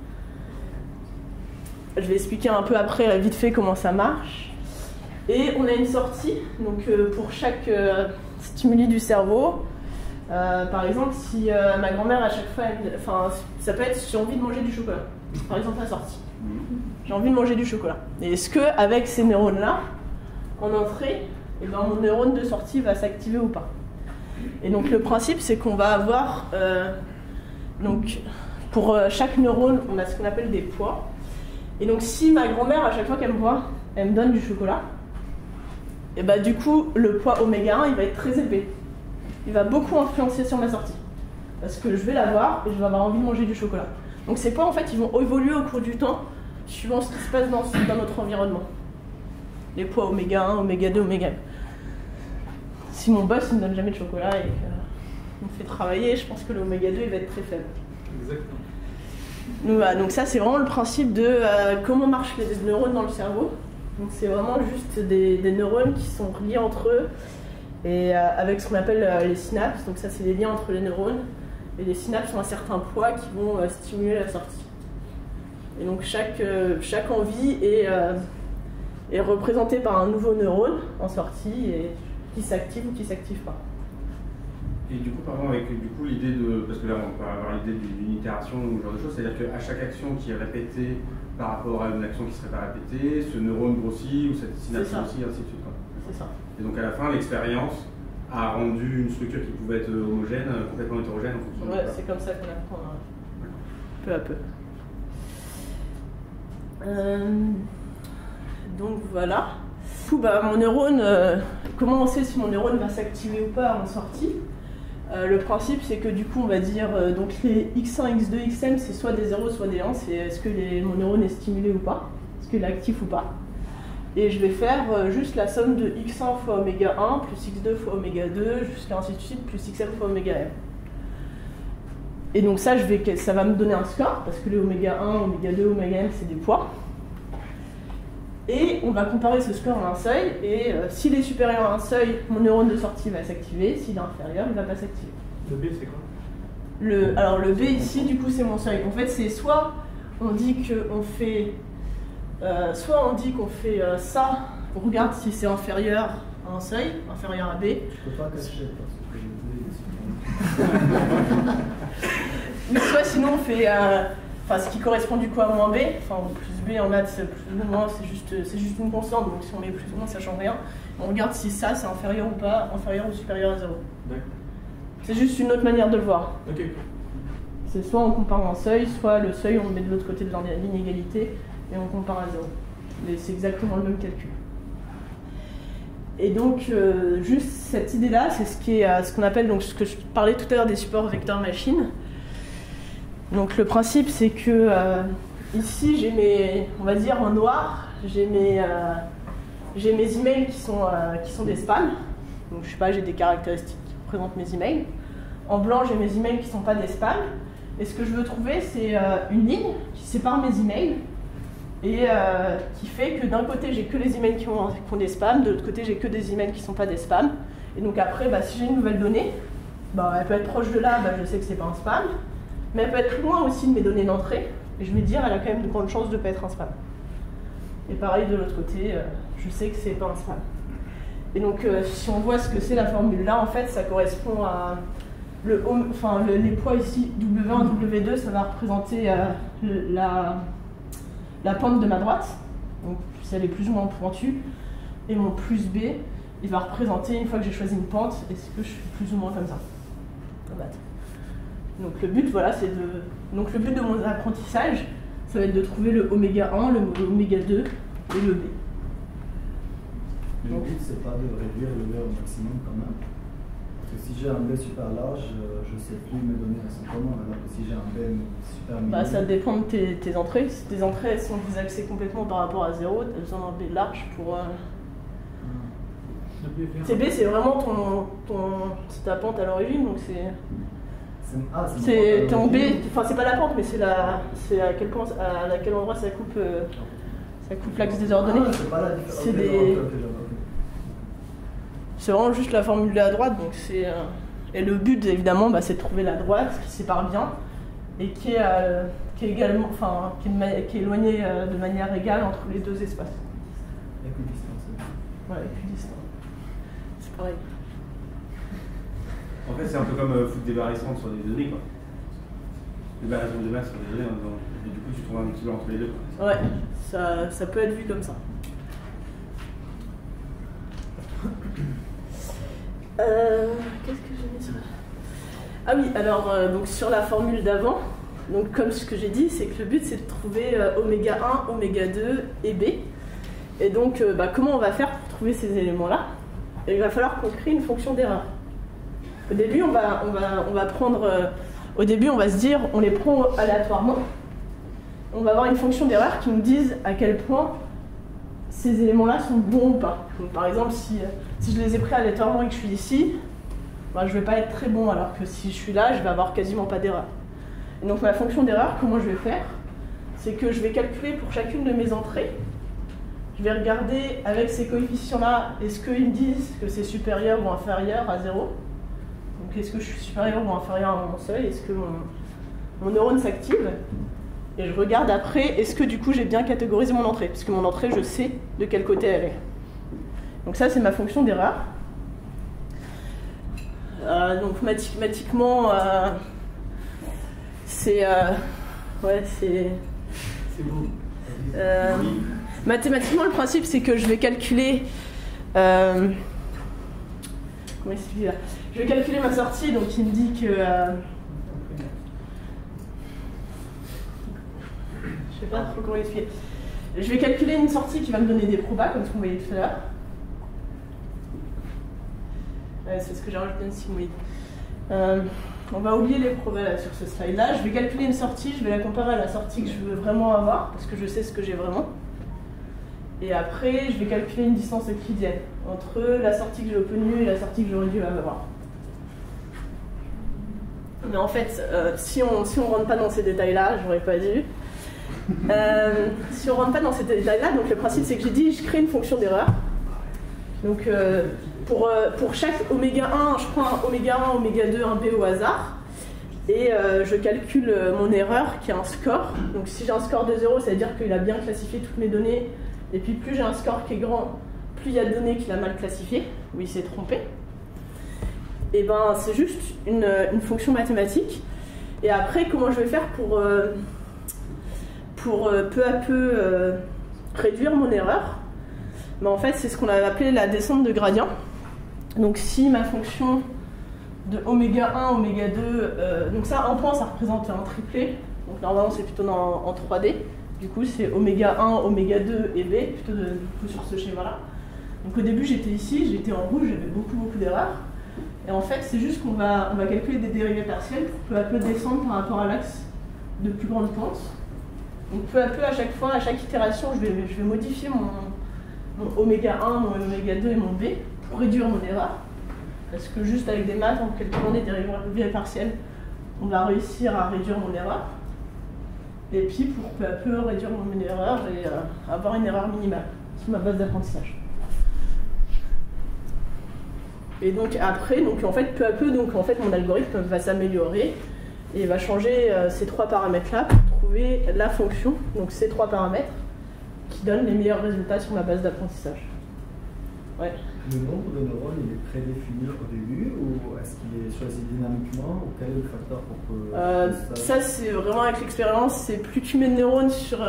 Je vais expliquer un peu après vite fait comment ça marche. Et on a une sortie, donc pour chaque stimuli du cerveau. Par exemple, si ma grand-mère à chaque fois, ça peut être si j'ai envie de manger du chocolat. Par exemple, la sortie. J'ai envie de manger du chocolat. Et est-ce qu'avec ces neurones-là, en entrée, eh ben, mon neurone de sortie va s'activer ou pas? Et donc le principe, c'est qu'on va avoir, donc pour chaque neurone, on a ce qu'on appelle des poids. Et donc si ma grand-mère, à chaque fois qu'elle me voit, elle me donne du chocolat, et bah du coup, le poids oméga 1, il va être très élevé. Il va beaucoup influencer sur ma sortie. Parce que je vais la voir et je vais avoir envie de manger du chocolat. Donc ces poids, en fait, ils vont évoluer au cours du temps, suivant ce qui se passe dans notre environnement. Les poids oméga 1, oméga 2, oméga m. Si mon boss ne me donne jamais de chocolat et qu'il me fait travailler, je pense que l'oméga 2 il va être très faible. Exactement. Donc, voilà, donc ça c'est vraiment le principe de comment marchent les neurones dans le cerveau. Donc c'est vraiment juste des neurones qui sont reliés entre eux et avec ce qu'on appelle les synapses. Donc ça c'est les liens entre les neurones. Et les synapses ont un certain poids qui vont stimuler la sortie. Et donc chaque envie est représentée par un nouveau neurone en sortie et qui s'active ou qui s'active pas. Et du coup, pardon, avec l'idée de, parce que là on peut avoir l'idée d'une itération ou ce genre de choses, c'est-à-dire qu'à chaque action qui est répétée par rapport à une action qui ne serait pas répétée, ce neurone grossit ou cette synapse grossit, ainsi de suite. C'est ça. Et donc à la fin, l'expérience a rendu une structure qui pouvait être homogène, complètement hétérogène en fonction de ça. C'est comme ça qu'on apprend peu à peu. Donc voilà. Du coup, mon neurone, comment on sait si mon neurone va s'activer ou pas en sortie? Le principe, c'est que du coup, on va dire donc les x1, x2, xm, c'est soit des 0, soit des 1, c'est est-ce que mon neurone est stimulé ou pas, est-ce qu'il est actif ou pas. Et je vais faire juste la somme de x1 fois oméga 1 plus x2 fois oméga 2 jusqu'à ainsi de suite plus xm fois oméga m. Et donc ça va me donner un score parce que les oméga 1, oméga 2, oméga m c'est des poids. Et on va comparer ce score à un seuil et s'il est supérieur à un seuil, mon neurone de sortie va s'activer, s'il est inférieur, il ne va pas s'activer. Le B c'est quoi? Alors le B ici du coup c'est mon seuil. En fait c'est soit on dit qu'on fait ça, on regarde si c'est inférieur à un seuil, inférieur à B. Je peux pas cacher parce que Mais soit sinon on fait ce qui correspond du coup à moins B, plus B en maths, plus ou moins c'est juste une constante, donc si on met plus ou moins ça change rien. On regarde si ça c'est inférieur ou pas, inférieur ou supérieur à 0. D'accord. C'est juste une autre manière de le voir. Ok. C'est soit on compare un seuil, soit le seuil on le met de l'autre côté de l'inégalité et on compare à 0. Mais c'est exactement le même calcul. Et donc, juste cette idée-là, c'est ce qu'on appelle, donc, ce que je parlais tout à l'heure des supports vecteurs machines. Donc le principe, c'est que ici, j'ai mes, on va dire en noir, j'ai mes emails qui sont des spams. Donc je sais pas, j'ai des caractéristiques qui représentent mes emails. En blanc, j'ai mes emails qui ne sont pas des spams. Et ce que je veux trouver, c'est une ligne qui sépare mes emails et qui fait que d'un côté, j'ai que les emails qui ont des spams, de l'autre côté, j'ai que des emails qui ne sont pas des spams. Et donc après, si j'ai une nouvelle donnée, elle peut être proche de là, je sais que c'est pas un spam, mais elle peut être loin aussi de mes données d'entrée. Et je vais dire, elle a quand même de grandes chances de ne pas être un spam. Et pareil de l'autre côté, je sais que c'est pas un spam. Et donc, si on voit ce que c'est la formule là, en fait, ça correspond à les poids ici, W1, W2, ça va représenter la pente de ma droite, donc si elle est plus ou moins pointue, et mon plus B, il va représenter, une fois que j'ai choisi une pente, est-ce que je suis plus ou moins comme ça. Donc le but, voilà, donc le but de mon apprentissage, ça va être de trouver le oméga 1, le oméga 2 et le B. Le but, c'est pas de réduire le B au maximum quand même. Parce que si j'ai un B super large, je sais plus mes données elles sont comment, alors que si j'ai un B super minime. Ça dépend de tes entrées. Si tes entrées elles sont désaxées complètement par rapport à 0, tu as besoin d'un B large pour. TB, c'est vraiment ta pente à l'origine, donc c'est ton B, enfin c'est pas la pente, mais c'est à quel endroit ça coupe l'axe désordonné. C'est pas la différence. C'est vraiment juste la formule de la droite, donc et le but évidemment c'est de trouver la droite qui sépare bien et qui est également, qui est éloignée de manière égale entre les deux espaces. Équidistance. Ouais, équidistance. C'est pareil. En fait, c'est un peu comme foutre des variations sur des données, quoi. Des variations de masse sur des données, et du coup, tu trouves un équilibre entre les deux, quoi. Ouais, ça peut être vu comme ça. Qu'est-ce que j'ai mis sur... Ah oui, alors, donc sur la formule d'avant, donc comme ce que j'ai dit, c'est que le but, c'est de trouver oméga 1, oméga 2 et B. Et donc, comment on va faire pour trouver ces éléments-là? Il va falloir qu'on crée une fonction d'erreur. Au début, on va prendre... au début, on va se dire, on les prend aléatoirement. On va avoir une fonction d'erreur qui nous dise à quel point ces éléments-là sont bons ou pas. Donc, par exemple, si je les ai pris aléatoirement et que je suis ici, je ne vais pas être très bon, alors que si je suis là, je vais avoir quasiment pas d'erreur. Et donc ma fonction d'erreur, comment je vais faire? C'est que je vais calculer pour chacune de mes entrées. Je vais regarder avec ces coefficients-là, est-ce qu'ils me disent que c'est supérieur ou inférieur à 0? Donc est-ce que je suis supérieur ou inférieur à mon seuil? Est-ce que mon neurone s'active? Et je regarde après, est-ce que du coup j'ai bien catégorisé mon entrée? Parce que mon entrée, je sais de quel côté elle est. Donc ça, c'est ma fonction d'erreur. Donc mathématiquement, c'est beau. Mathématiquement, le principe, c'est que je vais calculer... comment expliquer là? Je vais calculer ma sortie, donc il me dit que... je sais pas trop comment expliquer. Je vais calculer une sortie qui va me donner des probas, comme ce qu'on voyait tout à l'heure. C'est ce que j'ai rajouté ici, oui. On va oublier les probas là, sur ce slide-là. Je vais calculer une sortie, je vais la comparer à la sortie que je veux vraiment avoir, parce que je sais ce que j'ai vraiment. Et après, je vais calculer une distance euclidienne entre la sortie que j'ai obtenue et la sortie que j'aurais dû avoir. Mais en fait, si on rentre pas dans ces détails-là, j'aurais pas dû. Si on rentre pas dans ces détails-là, donc le principe c'est que j'ai dit, je crée une fonction d'erreur. Donc pour chaque oméga 1, je prends un oméga 1, oméga 2, un B au hasard. Et je calcule mon erreur qui a un score. Donc si j'ai un score de 0, ça veut dire qu'il a bien classifié toutes mes données. Et puis plus j'ai un score qui est grand, plus il y a de données qu'il a mal classifiées, ou il s'est trompé. Et ben c'est juste une fonction mathématique. Et après, comment je vais faire pour peu à peu réduire mon erreur? Ben, en fait, c'est ce qu'on a appelé la descente de gradient. Donc si ma fonction de oméga 1, oméga 2. Donc ça, en point, ça représente un triplé. Donc normalement, c'est plutôt en 3D. Du coup, c'est oméga 1, oméga 2 et B, plutôt du coup, sur ce schéma-là. Donc au début, j'étais ici, j'étais en rouge, j'avais beaucoup d'erreurs. Et en fait, c'est juste qu'on va calculer des dérivées partielles pour peu à peu descendre par rapport à l'axe de plus grande pente. Donc peu à peu, à chaque fois, à chaque itération, je vais modifier mon oméga 1, mon oméga 2 et mon B pour réduire mon erreur. Parce que juste avec des maths, en calculant des dérivées partielles, on va réussir à réduire mon erreur. Et puis pour peu à peu réduire mon erreur et avoir une erreur minimale sur ma base d'apprentissage. Et donc après, en fait, peu à peu, mon algorithme va s'améliorer et va changer ces trois paramètres-là pour trouver la fonction, donc ces trois paramètres, qui donnent les meilleurs résultats sur ma base d'apprentissage. Ouais. Le nombre de neurones, il est prédéfini au début ou est-ce qu'il est choisi dynamiquement ou quel est le facteur pour que ça c'est vraiment avec l'expérience, c'est plus tu mets de neurones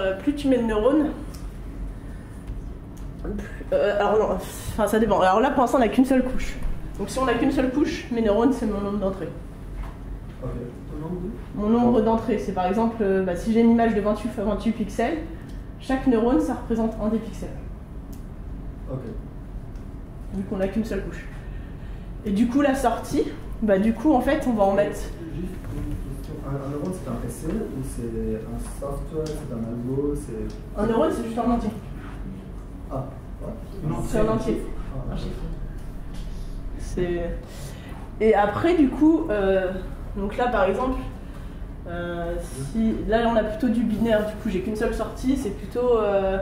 alors non, enfin ça dépend. Alors là pour l'instant on n'a qu'une seule couche. Donc si on n'a qu'une seule couche, mes neurones c'est mon nombre d'entrées. Ok. Mon nombre d'entrées, c'est par exemple si j'ai une image de 28 x 28 pixels, chaque neurone ça représente un des pixels. Ok. Vu qu'on n'a qu'une seule couche. Et du coup la sortie, du coup en fait on va en mettre. Juste une question. Un neurone c'est un PC ou c'est un software, c'est un algo, c'est. Un neurone c'est juste un entier. Ah, ouais. C'est un entier. Ah, Un chiffre. Et après du coup, donc là par exemple, si là on a plutôt du binaire, du coup j'ai qu'une seule sortie, c'est plutôt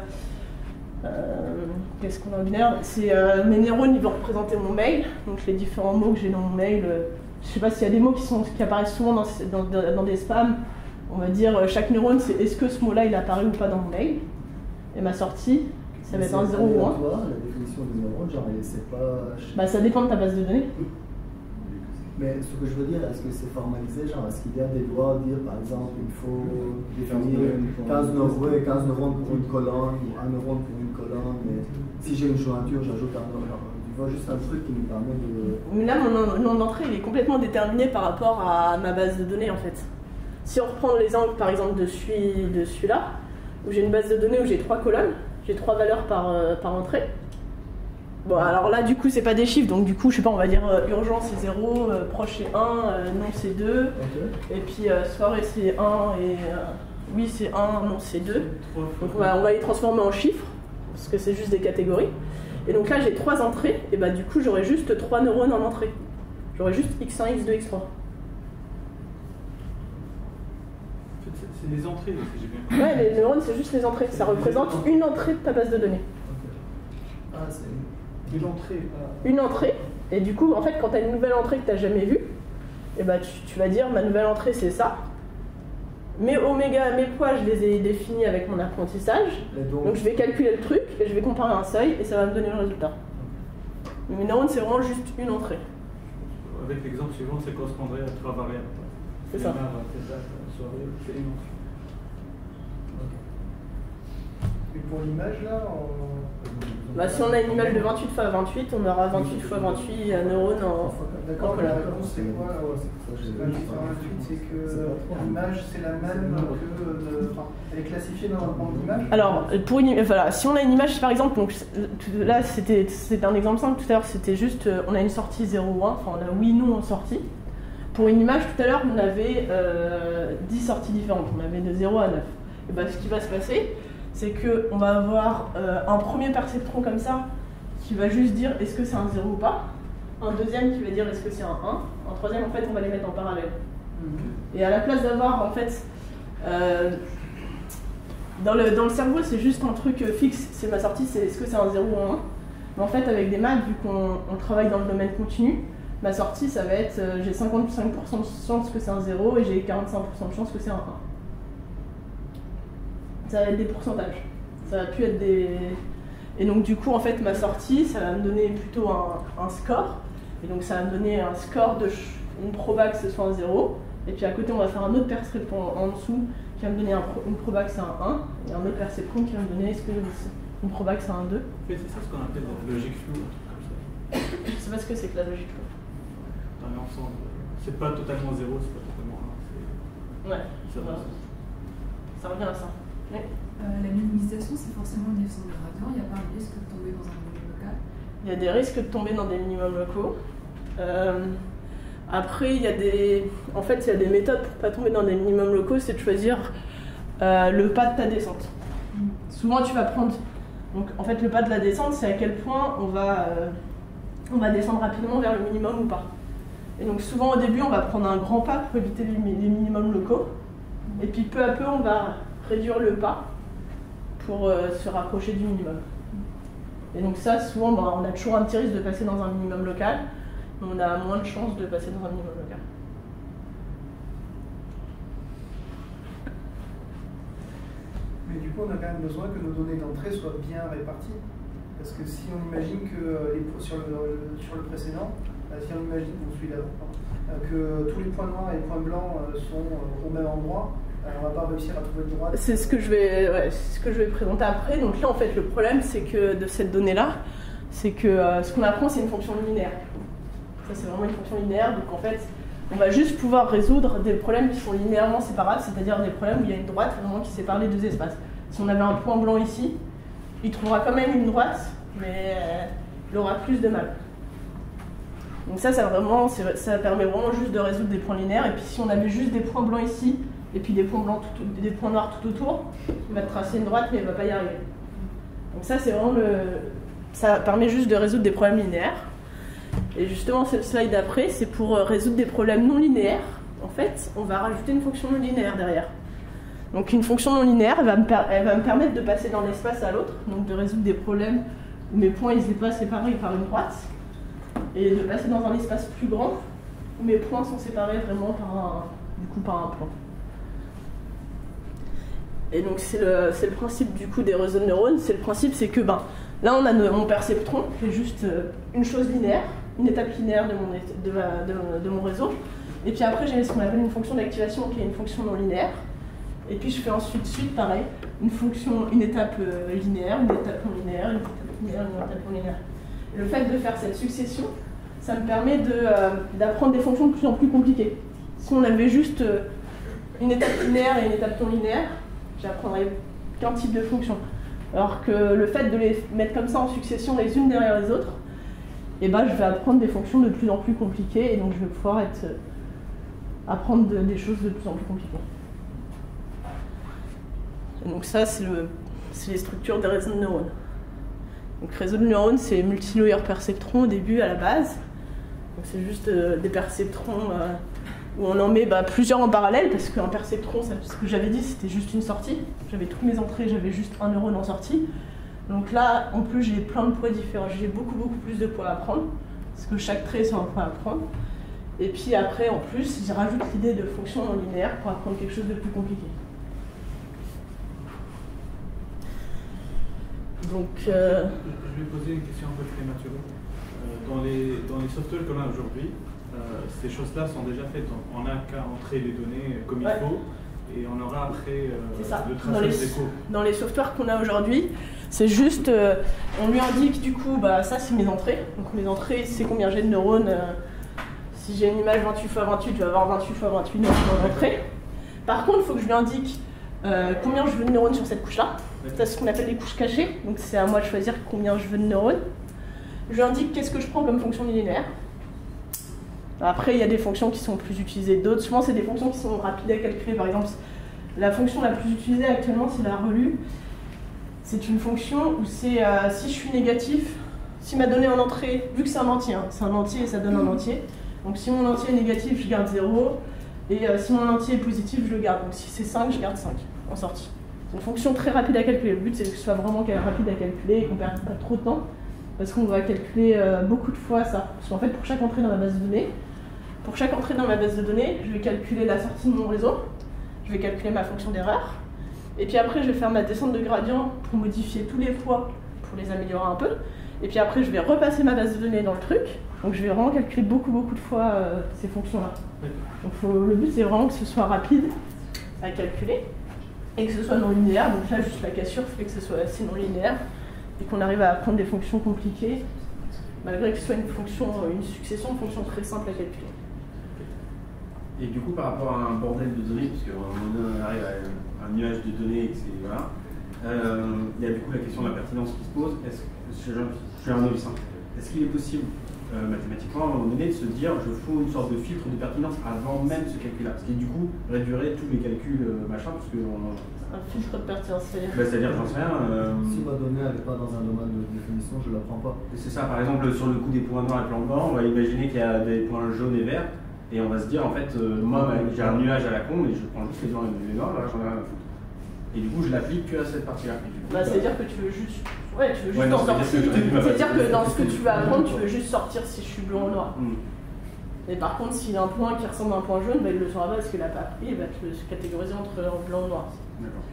qu'est-ce qu'on a en binaire? C'est mes neurones, ils vont représenter mon mail, donc les différents mots que j'ai dans mon mail. Je sais pas s'il y a des mots qui apparaissent souvent dans des spams. On va dire chaque neurone, c'est est-ce que ce mot-là il apparaît ou pas dans mon mail. Et ma sortie, ça va être un 0 ou 1. La définition du neurone, genre c'est pas. Ça dépend de ta base de données. Mais ce que je veux dire, est-ce que c'est formalisé, genre est-ce qu'il y a des lois à dire par exemple il faut définir 15 neurones pour une colonne ou un neurone pour une colonne, mais si j'ai une jointure, j'ajoute un neurone. Tu vois, juste un truc qui me permet de. Mais là, mon nombre d'entrées il est complètement déterminé par rapport à ma base de données en fait. Si on reprend l'exemple par exemple de celui-là, où j'ai une base de données où j'ai 3 colonnes, j'ai 3 valeurs par entrée. Bon, alors là, du coup, c'est pas des chiffres, donc du coup, je sais pas, on va dire urgent c'est 0, proche c'est 1, non c'est 2, okay. Et puis soirée c'est 1 et oui c'est 1, non c'est 2. Donc on va les transformer en chiffres, parce que c'est juste des catégories. Et donc là, j'ai 3 entrées, et du coup, j'aurai juste 3 neurones en entrée. J'aurai juste x1, x2, x3. C'est les entrées, si j'ai bien compris. Ouais, les neurones, c'est juste les entrées. Ça représente une entrée de ta base de données. Okay. Ah, c'est une entrée. Une entrée. Et du coup, en fait, quand tu as une nouvelle entrée que tu n'as jamais vue, et tu vas dire ma nouvelle entrée c'est ça. Mes oméga, mes poids, je les ai définis avec mon apprentissage. Donc je vais calculer le truc et je vais comparer un seuil et ça va me donner le résultat. Mais mes neurones, c'est vraiment juste une entrée. Avec l'exemple suivant, ça correspondrait à 3 variables. C'est ça. C'est une entrée. Et pour l'image là, si on a une image de 28 x 28, on aura 28 x 28 neurones en. D'accord, mais la réponse c'est quoi? C'est pas 28, c'est que l'image c'est la même que. Elle est classifiée dans un banc d'image. Alors, si on a une image par exemple, donc là c'était un exemple simple, tout à l'heure c'était juste on a une sortie 0 ou 1, enfin on a oui, non en sortie. Pour une image tout à l'heure on avait 10 sorties différentes, on avait de 0 à 9. Et ce qui va se passer, c'est qu'on va avoir un premier perceptron comme ça qui va juste dire est-ce que c'est un 0 ou pas, un deuxième qui va dire est-ce que c'est un 1, un troisième en fait on va les mettre en parallèle. Et à la place d'avoir en fait dans le cerveau c'est juste un truc fixe, c'est ma sortie, c'est est-ce que c'est un 0 ou un 1, mais en fait avec des maths vu qu'on travaille dans le domaine continu, ma sortie ça va être j'ai 55% de chance que c'est un 0 et j'ai 45% de chance que c'est un 1. Ça va être des pourcentages, ça va plus être des... Et donc du coup en fait ma sortie ça va me donner plutôt un score, et donc ça va me donner un score de une proba que ce soit un 0, et puis à côté on va faire un autre perceptron en dessous qui va me donner une proba que c'est un 1, et un autre perceptron qui va me donner est-ce que une proba que c'est un 2. C'est ça ce qu'on appelle la logique floue, comme ça. Je sais pas ce que c'est que la logique floue. Dans un ensemble. C'est pas totalement 0, c'est pas totalement 1. Ouais, ça revient à ça. Oui. La minimisation, c'est forcément une descente de gradient. Il n'y a pas un risque de tomber dans un minimum local? Il y a des risques de tomber dans des minimums locaux. Après, il y a des méthodes pour ne pas tomber dans des minimums locaux, c'est de choisir le pas de ta descente. Souvent, tu vas prendre... Donc, en fait, le pas de la descente, c'est à quel point on va descendre rapidement vers le minimum ou pas. Et donc, souvent, au début, on va prendre un grand pas pour éviter les minimums locaux. Et puis, peu à peu, on va réduire le pas pour se rapprocher du minimum. Et donc ça, souvent, on a toujours un petit risque de passer dans un minimum local, mais on a moins de chances de passer dans un minimum local. Mais du coup, on a quand même besoin que nos données d'entrée soient bien réparties. Parce que si on imagine que sur le précédent, si on imagine que tous les points noirs et les points blancs sont au même endroit, on ne va pas réussir à trouver le droit. C'est ce que je vais présenter après. Donc là, en fait, le problème, c'est que de cette donnée-là, c'est que ce qu'on apprend, c'est une fonction linéaire. Ça, c'est vraiment une fonction linéaire. Donc en fait, on va juste pouvoir résoudre des problèmes qui sont linéairement séparables, c'est-à-dire des problèmes où il y a une droite vraiment qui sépare les deux espaces. Si on avait un point blanc ici, il trouvera quand même une droite, mais il aura plus de mal. Donc ça permet vraiment juste de résoudre des points linéaires. Et puis si on avait juste des points blancs ici, et puis des points noirs tout autour, il va tracer une droite, mais il ne va pas y arriver. Donc ça, c'est vraiment ça permet juste de résoudre des problèmes linéaires. Et justement, ce slide d'après, c'est pour résoudre des problèmes non linéaires. En fait, on va rajouter une fonction non linéaire derrière. Donc une fonction non linéaire, elle va me permettre de passer d'un espace à l'autre, donc de résoudre des problèmes où mes points ils sont pas séparés par une droite, et de passer dans un espace plus grand où mes points sont séparés vraiment par un point. Et donc c'est le principe du coup des réseaux de neurones. C'est le principe, c'est que là on a mon perceptron qui est juste une chose linéaire, une étape linéaire de mon réseau. Et puis après j'ai ce qu'on appelle une fonction d'activation qui est une fonction non linéaire. Et puis je fais ensuite pareil, une étape linéaire, une étape non linéaire, une étape linéaire, une étape non linéaire. Et le fait de faire cette succession, ça me permet d'apprendre des fonctions de plus en plus compliquées. Si on avait juste une étape linéaire et une étape non linéaire, j'apprendrais qu'un type de fonction. Alors que le fait de les mettre comme ça en succession les unes derrière les autres, je vais apprendre des fonctions de plus en plus compliquées et donc je vais pouvoir apprendre des choses de plus en plus compliquées. Et donc ça, c'est les structures des réseaux de neurones. Donc réseau de neurones, c'est multi-layer perceptron au début, à la base. Donc c'est juste des perceptrons où on en met plusieurs en parallèle, parce qu'un perceptron, ce que j'avais dit, c'était juste une sortie. J'avais toutes mes entrées, j'avais juste un neurone en sortie. Donc là, en plus, j'ai plein de poids différents. J'ai beaucoup plus de poids à prendre, parce que chaque trait, c'est un poids à prendre. Et puis après, en plus, j'y rajoute l'idée de fonction non linéaire pour apprendre quelque chose de plus compliqué. Donc, je vais poser une question un peu prématurée. Dans les softwares qu'on a aujourd'hui, ces choses-là sont déjà faites. On n'a qu'à entrer les données comme il faut et on aura après le traçage d'écho. Dans les softwares qu'on a aujourd'hui, c'est juste, on lui indique du coup, ça c'est mes entrées. Donc mes entrées, c'est combien j'ai de neurones. Si j'ai une image 28 x 28, je vais avoir 28 x 28 neurones dans l'entrée. Par contre, il faut que je lui indique combien je veux de neurones sur cette couche-là. C'est ce qu'on appelle des couches cachées. Donc c'est à moi de choisir combien je veux de neurones. Je lui indique qu'est-ce que je prends comme fonction linéaire. Après, il y a des fonctions qui sont plus utilisées que d'autres. Souvent, c'est des fonctions qui sont rapides à calculer. Par exemple, la fonction la plus utilisée actuellement, c'est la relue. C'est une fonction où c'est si je suis négatif, si ma donnée en entrée, vu que c'est un entier et ça donne un entier. Donc si mon entier est négatif, je garde 0. Et si mon entier est positif, je le garde. Donc si c'est 5, je garde 5 en sortie. C'est une fonction très rapide à calculer. Le but, c'est que ce soit vraiment rapide à calculer et qu'on ne perde pas trop de temps. Parce qu'on va calculer beaucoup de fois ça. Parce qu'en fait, pour chaque entrée dans ma base de données, je vais calculer la sortie de mon réseau, je vais calculer ma fonction d'erreur, et puis après je vais faire ma descente de gradient pour modifier tous les poids, pour les améliorer un peu, et puis après je vais repasser ma base de données dans le truc, donc je vais vraiment calculer beaucoup de fois ces fonctions-là. Donc le but c'est vraiment que ce soit rapide à calculer, et que ce soit non linéaire, donc là juste la cassure fait que ce soit assez non linéaire, et qu'on arrive à apprendre des fonctions compliquées, malgré que ce soit une succession de fonctions très simples à calculer. Et du coup, par rapport à un bordel de données, parce qu'on arrive à un nuage de données, et voilà, il y a du coup la question de la pertinence qui se pose. Je suis un novice. Est-ce qu'il est possible, mathématiquement, à un moment donné, de se dire je fous une sorte de filtre de pertinence avant même ce calcul-là? Ce qui, du coup, réduirait tous les calculs, machin, parce que. Un filtre de pertinence, c'est-à-dire, j'en sais rien. Si ma donnée n'est pas dans un domaine de définition, je ne la prends pas. C'est ça, par exemple, sur le coup des points noirs et blancs blancs, on va imaginer qu'il y a des points jaunes et verts, et on va se dire, en fait, moi, j'ai un nuage à la con, et je prends juste les blancs et les noirs, là, j'en ai rien à foutre. Et du coup, je l'applique que à cette partie-là. C'est-à-dire que tu veux juste. Ouais, tu veux juste en sortir. C'est-à-dire que dans ce que tu vas apprendre, tu veux juste sortir si je suis blanc ou noir. Et par contre, s'il y a un point qui ressemble à un point jaune, il ne le saura pas parce qu'il n'a pas appris, il va te le catégoriser entre blanc et noir. D'accord.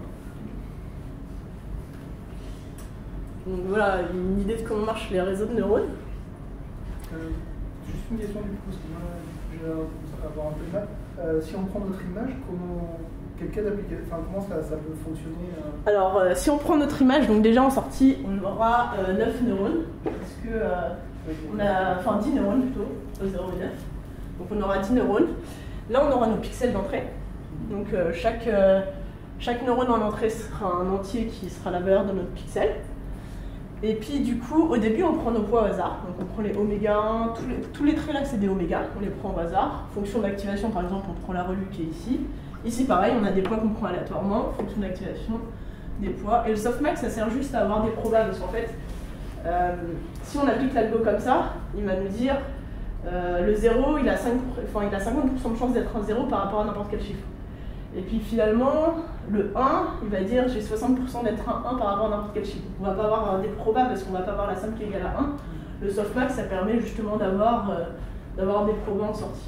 Donc voilà, une idée de comment marchent les réseaux de neurones. Juste une question du coup, parce que moi je vais avoir un peu de mal. Si on prend notre image, comment ça peut fonctionner Alors, si on prend notre image, donc déjà en sortie, on aura 9 neurones, parce que on a, enfin 10 neurones plutôt, au 0 et 9. Donc on aura 10 neurones. Là, on aura nos pixels d'entrée. Donc chaque neurone en entrée sera un entier qui sera la valeur de notre pixel. Et puis du coup, au début, on prend nos poids au hasard. Donc on prend les oméga 1, tous les traits là, c'est des oméga, on les prend au hasard. En fonction de l'activation, par exemple, on prend la relue qui est ici. Ici, pareil, on a des poids qu'on prend aléatoirement, en fonction de l'activation des poids. Et le softmax, ça sert juste à avoir des probas, parce qu'en fait, si on applique l'algo comme ça, il va nous dire le 0, il a 50% de chance d'être un 0 par rapport à n'importe quel chiffre. Et puis finalement, le 1, il va dire j'ai 60% d'être un 1 par rapport à n'importe quel chiffre. On ne va pas avoir des probas parce qu'on ne va pas avoir la somme qui est égale à 1. Le softmax, ça permet justement d'avoir des probas en sortie.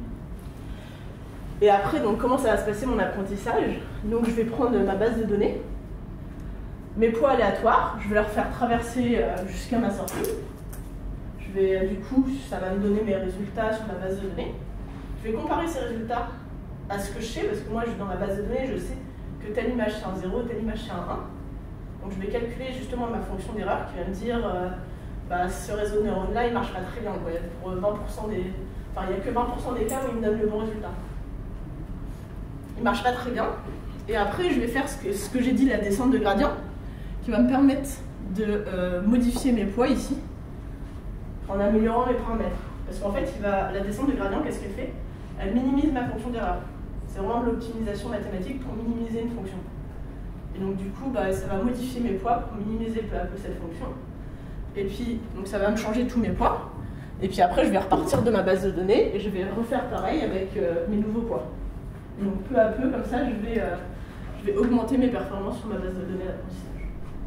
Et après, donc, comment ça va se passer mon apprentissage? Donc je vais prendre ma base de données, mes poids aléatoires, je vais leur faire traverser jusqu'à ma sortie. Du coup, ça va me donner mes résultats sur ma base de données. Je vais comparer ces résultats à ce que je sais, parce que moi, dans ma base de données, je sais que telle image c'est un 0, telle image c'est un 1. Donc je vais calculer justement ma fonction d'erreur qui va me dire ce réseau de neurones-là, il marche pas très bien. Quoi. Il y a pour 20% il n'y a que 20% des cas où il me donne le bon résultat. Il marche pas très bien. Et après, je vais faire ce que j'ai dit, la descente de gradient, qui va me permettre de modifier mes poids ici, en améliorant mes paramètres. Parce qu'en fait, la descente de gradient, qu'est-ce qu'elle fait? Elle minimise ma fonction d'erreur. C'est vraiment de l'optimisation mathématique pour minimiser une fonction. Et donc du coup, ça va modifier mes poids pour minimiser peu à peu cette fonction. Et puis, donc ça va me changer tous mes poids. Et puis après, je vais repartir de ma base de données et je vais refaire pareil avec mes nouveaux poids. Et donc peu à peu, comme ça, je vais augmenter mes performances sur ma base de données d'apprentissage.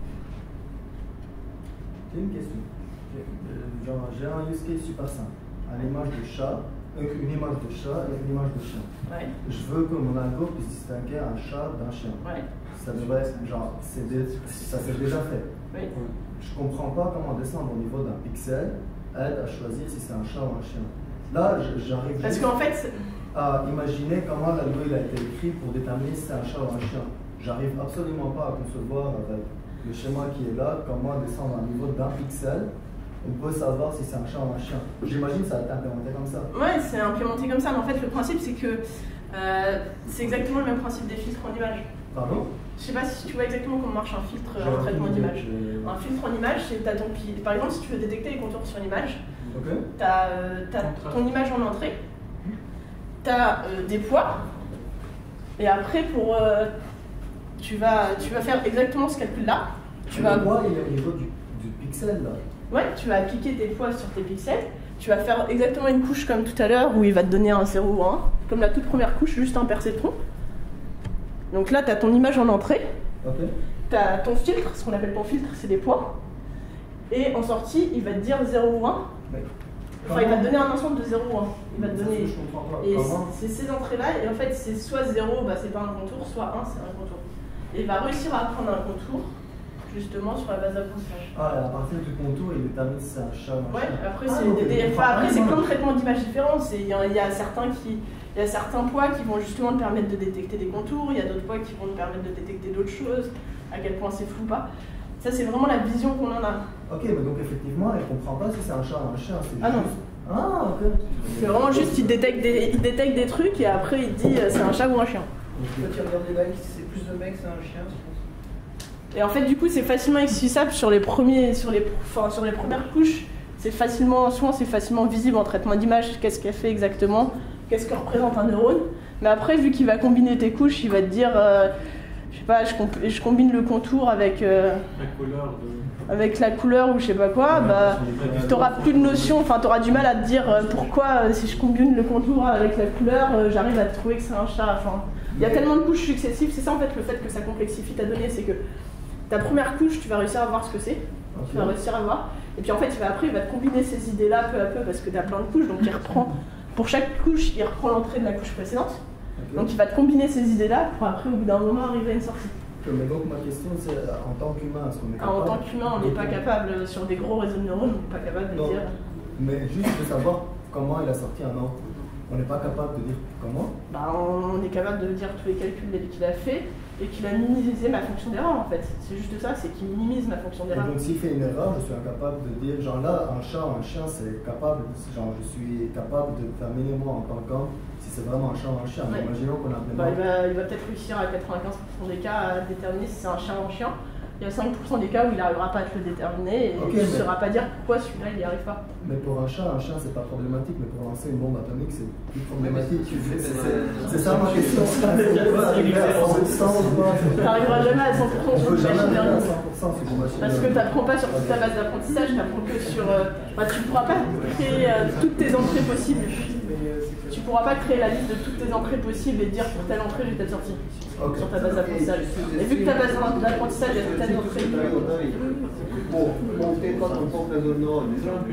J'ai une question. J'ai un use case super simple. Une image de chat et une image de chien. Ouais. Je veux que mon algo puisse distinguer un chat d'un chien. Ouais. Ça devrait être ça s'est déjà fait. Oui. Je ne comprends pas comment descendre au niveau d'un pixel aide à choisir si c'est un chat ou un chien. Là, j'arrive Parce qu'en fait, à imaginer comment l'algo a été écrit pour déterminer si c'est un chat ou un chien. J'arrive absolument pas à concevoir avec le schéma qui est là comment descendre au niveau d'un pixel. On peut savoir si c'est un chat ou un chien. J'imagine que ça a été implémenté comme ça. Ouais, c'est implémenté comme ça, mais en fait, le principe, c'est que c'est exactement le même principe des filtres en image. Pardon? Je sais pas si tu vois exactement comment marche un filtre en traitement d'image. Un filtre en image, c'est t'as ton pilier. Par exemple, si tu veux détecter les contours sur une image, okay. t'as ton image en entrée, t'as des poids, et après, tu vas faire exactement ce calcul-là. Le poids, il est au niveau du pixel, là. Ouais, tu vas appliquer tes poids sur tes pixels, tu vas faire exactement une couche comme tout à l'heure où il va te donner un 0 ou un 1, comme la toute première couche, juste un perceptron. Donc là, tu as ton image en entrée, okay. Tu as ton filtre, ce qu'on appelle ton filtre, c'est des poids, et en sortie, il va te dire 0 ou 1. Enfin, il va te donner un ensemble de 0 ou 1. Il va te donner. Et c'est ces entrées-là, et en fait, c'est soit 0, c'est pas un contour, soit 1, c'est un contour. Et il va réussir à prendre un contour, justement, sur la base d'apprentissage. Ah, et à partir du contour, il détermine si c'est un chat ou un chien. Ouais, après, c'est plein de traitements d'images différents. Il y a certains poids qui vont justement te permettre de détecter des contours, il y a d'autres poids qui vont te permettre de détecter d'autres choses, à quel point c'est flou ou pas. Ça, c'est vraiment la vision qu'on en a. Ok, mais donc effectivement, elle ne comprend pas si c'est un chat ou un chien. C'est juste Ah, ok. C'est vraiment juste, il détecte des trucs et après il dit c'est un chat ou un chien. Quand tu regardes les mecs, si c'est plus de mecs, c'est un chien, je pense. Et en fait, du coup, c'est facilement accessible sur les premières couches. Souvent, c'est facilement visible en traitement d'image, qu'est-ce qu'elle fait exactement, qu'est-ce que représente un neurone. Mais après, vu qu'il va combiner tes couches, il va te dire, je sais pas, je combine le contour avec la couleur ou je sais pas quoi, bah, t'auras plus de notion, enfin, t'auras du mal à te dire pourquoi, si je combine le contour avec la couleur, j'arrive à trouver que c'est un chat. Enfin, il y a tellement de couches successives, c'est ça en fait le fait que ça complexifie ta donnée, c'est que ta première couche, tu vas réussir à voir ce que c'est, tu vas réussir à voir, et puis en fait, il va te combiner ces idées-là peu à peu parce que tu as plein de couches, donc pour chaque couche, il reprend l'entrée de la couche précédente, donc il va te combiner ces idées-là pour après, au bout d'un moment, arriver à une sortie. Mais donc ma question c'est en tant qu'humain, est-ce qu'on est capable? En tant qu'humain, on n'est pas capable, sur des gros réseaux de neurones, on n'est pas capable de dire... Mais juste de savoir comment il a sorti un ordre, on n'est pas capable de dire comment? Bah, on est capable de dire tous les calculs qu'il a fait et qu'il a minimisé ma fonction d'erreur en fait. C'est juste ça, c'est qu'il minimise ma fonction d'erreur. Et donc s'il fait une erreur, je suis incapable de dire, genre là, un chat ou un chien, c'est capable, genre je suis capable de terminer moi en tant qu'homme, si c'est vraiment un chat ou un chien. Ouais. Imaginons qu'on a Bah, il va peut-être réussir à 95% des cas à déterminer si c'est un chien ou un chien. Il y a 5% des cas où il n'arrivera pas à te le déterminer et il ne saura pas dire pourquoi celui-là il n'y arrive pas. Mais pour un chat c'est pas problématique, mais pour lancer une bombe atomique c'est plus problématique. C'est ça ma question. Tu vas arriver à 100% ou pas? Tu n'arriveras jamais à 100% sur le machine learning. Parce que tu n'apprends pas sur toute ta base d'apprentissage, tu n'apprends que sur... tu ne pourras pas créer toutes tes entrées possibles. Tu ne pourras pas créer la liste de toutes tes entrées possibles et dire pour telle entrée j'ai telle sortie sur ta base d'apprentissage. Et vu que ta base d'apprentissage il y a telle entrée. Pour monter notre propre réseau de neurones.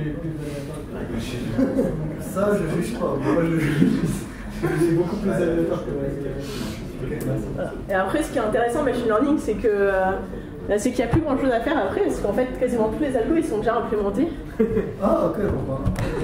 Ça je juge pas. Moi je suis beaucoup plus aléatoire que Et après ce qui est intéressant en machine learning c'est que c'est qu'il n'y a plus grand chose à faire après parce qu'en fait quasiment tous les algos ils sont déjà implémentés. Ah ok, bon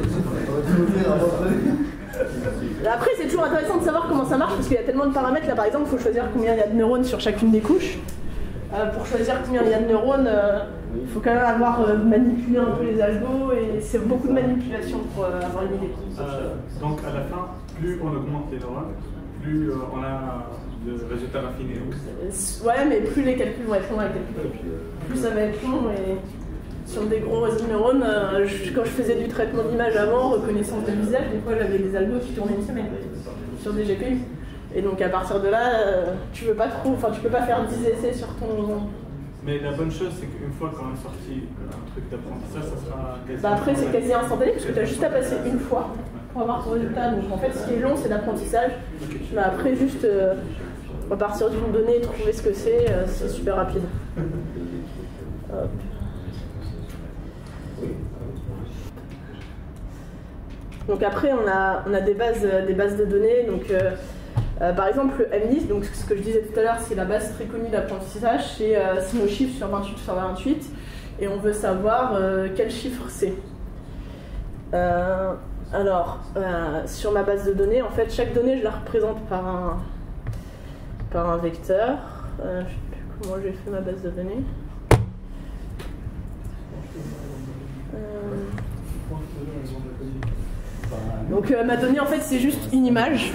Après c'est toujours intéressant de savoir comment ça marche parce qu'il y a tellement de paramètres. Là par exemple il faut choisir combien il y a de neurones sur chacune des couches. Pour choisir combien il y a de neurones, il faut quand même avoir manipulé un peu les algos et c'est beaucoup de manipulation pour avoir une idée. Donc à la fin, plus on augmente les neurones, plus on a de résultats raffinés. Ouais, mais plus les calculs vont être longs à calculer. Plus ça va être long et sur des gros réseaux de neurones, quand je faisais du traitement d'image avant, reconnaissance de visage, des fois j'avais des algos qui tournaient une semaine sur des GPU. Et donc à partir de là, tu peux pas faire 10 essais sur ton... Mais la bonne chose, c'est qu'une fois qu'on a sorti un truc d'apprentissage, ça sera quasi... Bah après c'est quasi instantané, parce que tu as juste à passer une fois pour avoir ton résultat. Donc en fait ce qui est long c'est l'apprentissage. Mais après juste à partir d'une donnée, trouver ce que c'est super rapide. Hop. Donc après on a des bases de données. Donc par exemple le MNIST, donc ce que je disais tout à l'heure, c'est la base très connue d'apprentissage, c'est nos chiffres sur 28 sur 28 et on veut savoir quel chiffre c'est. Sur ma base de données, en fait chaque donnée je la représente par un vecteur. Je ne sais plus comment j'ai fait ma base de données. Donc ma donnée en fait c'est juste une image.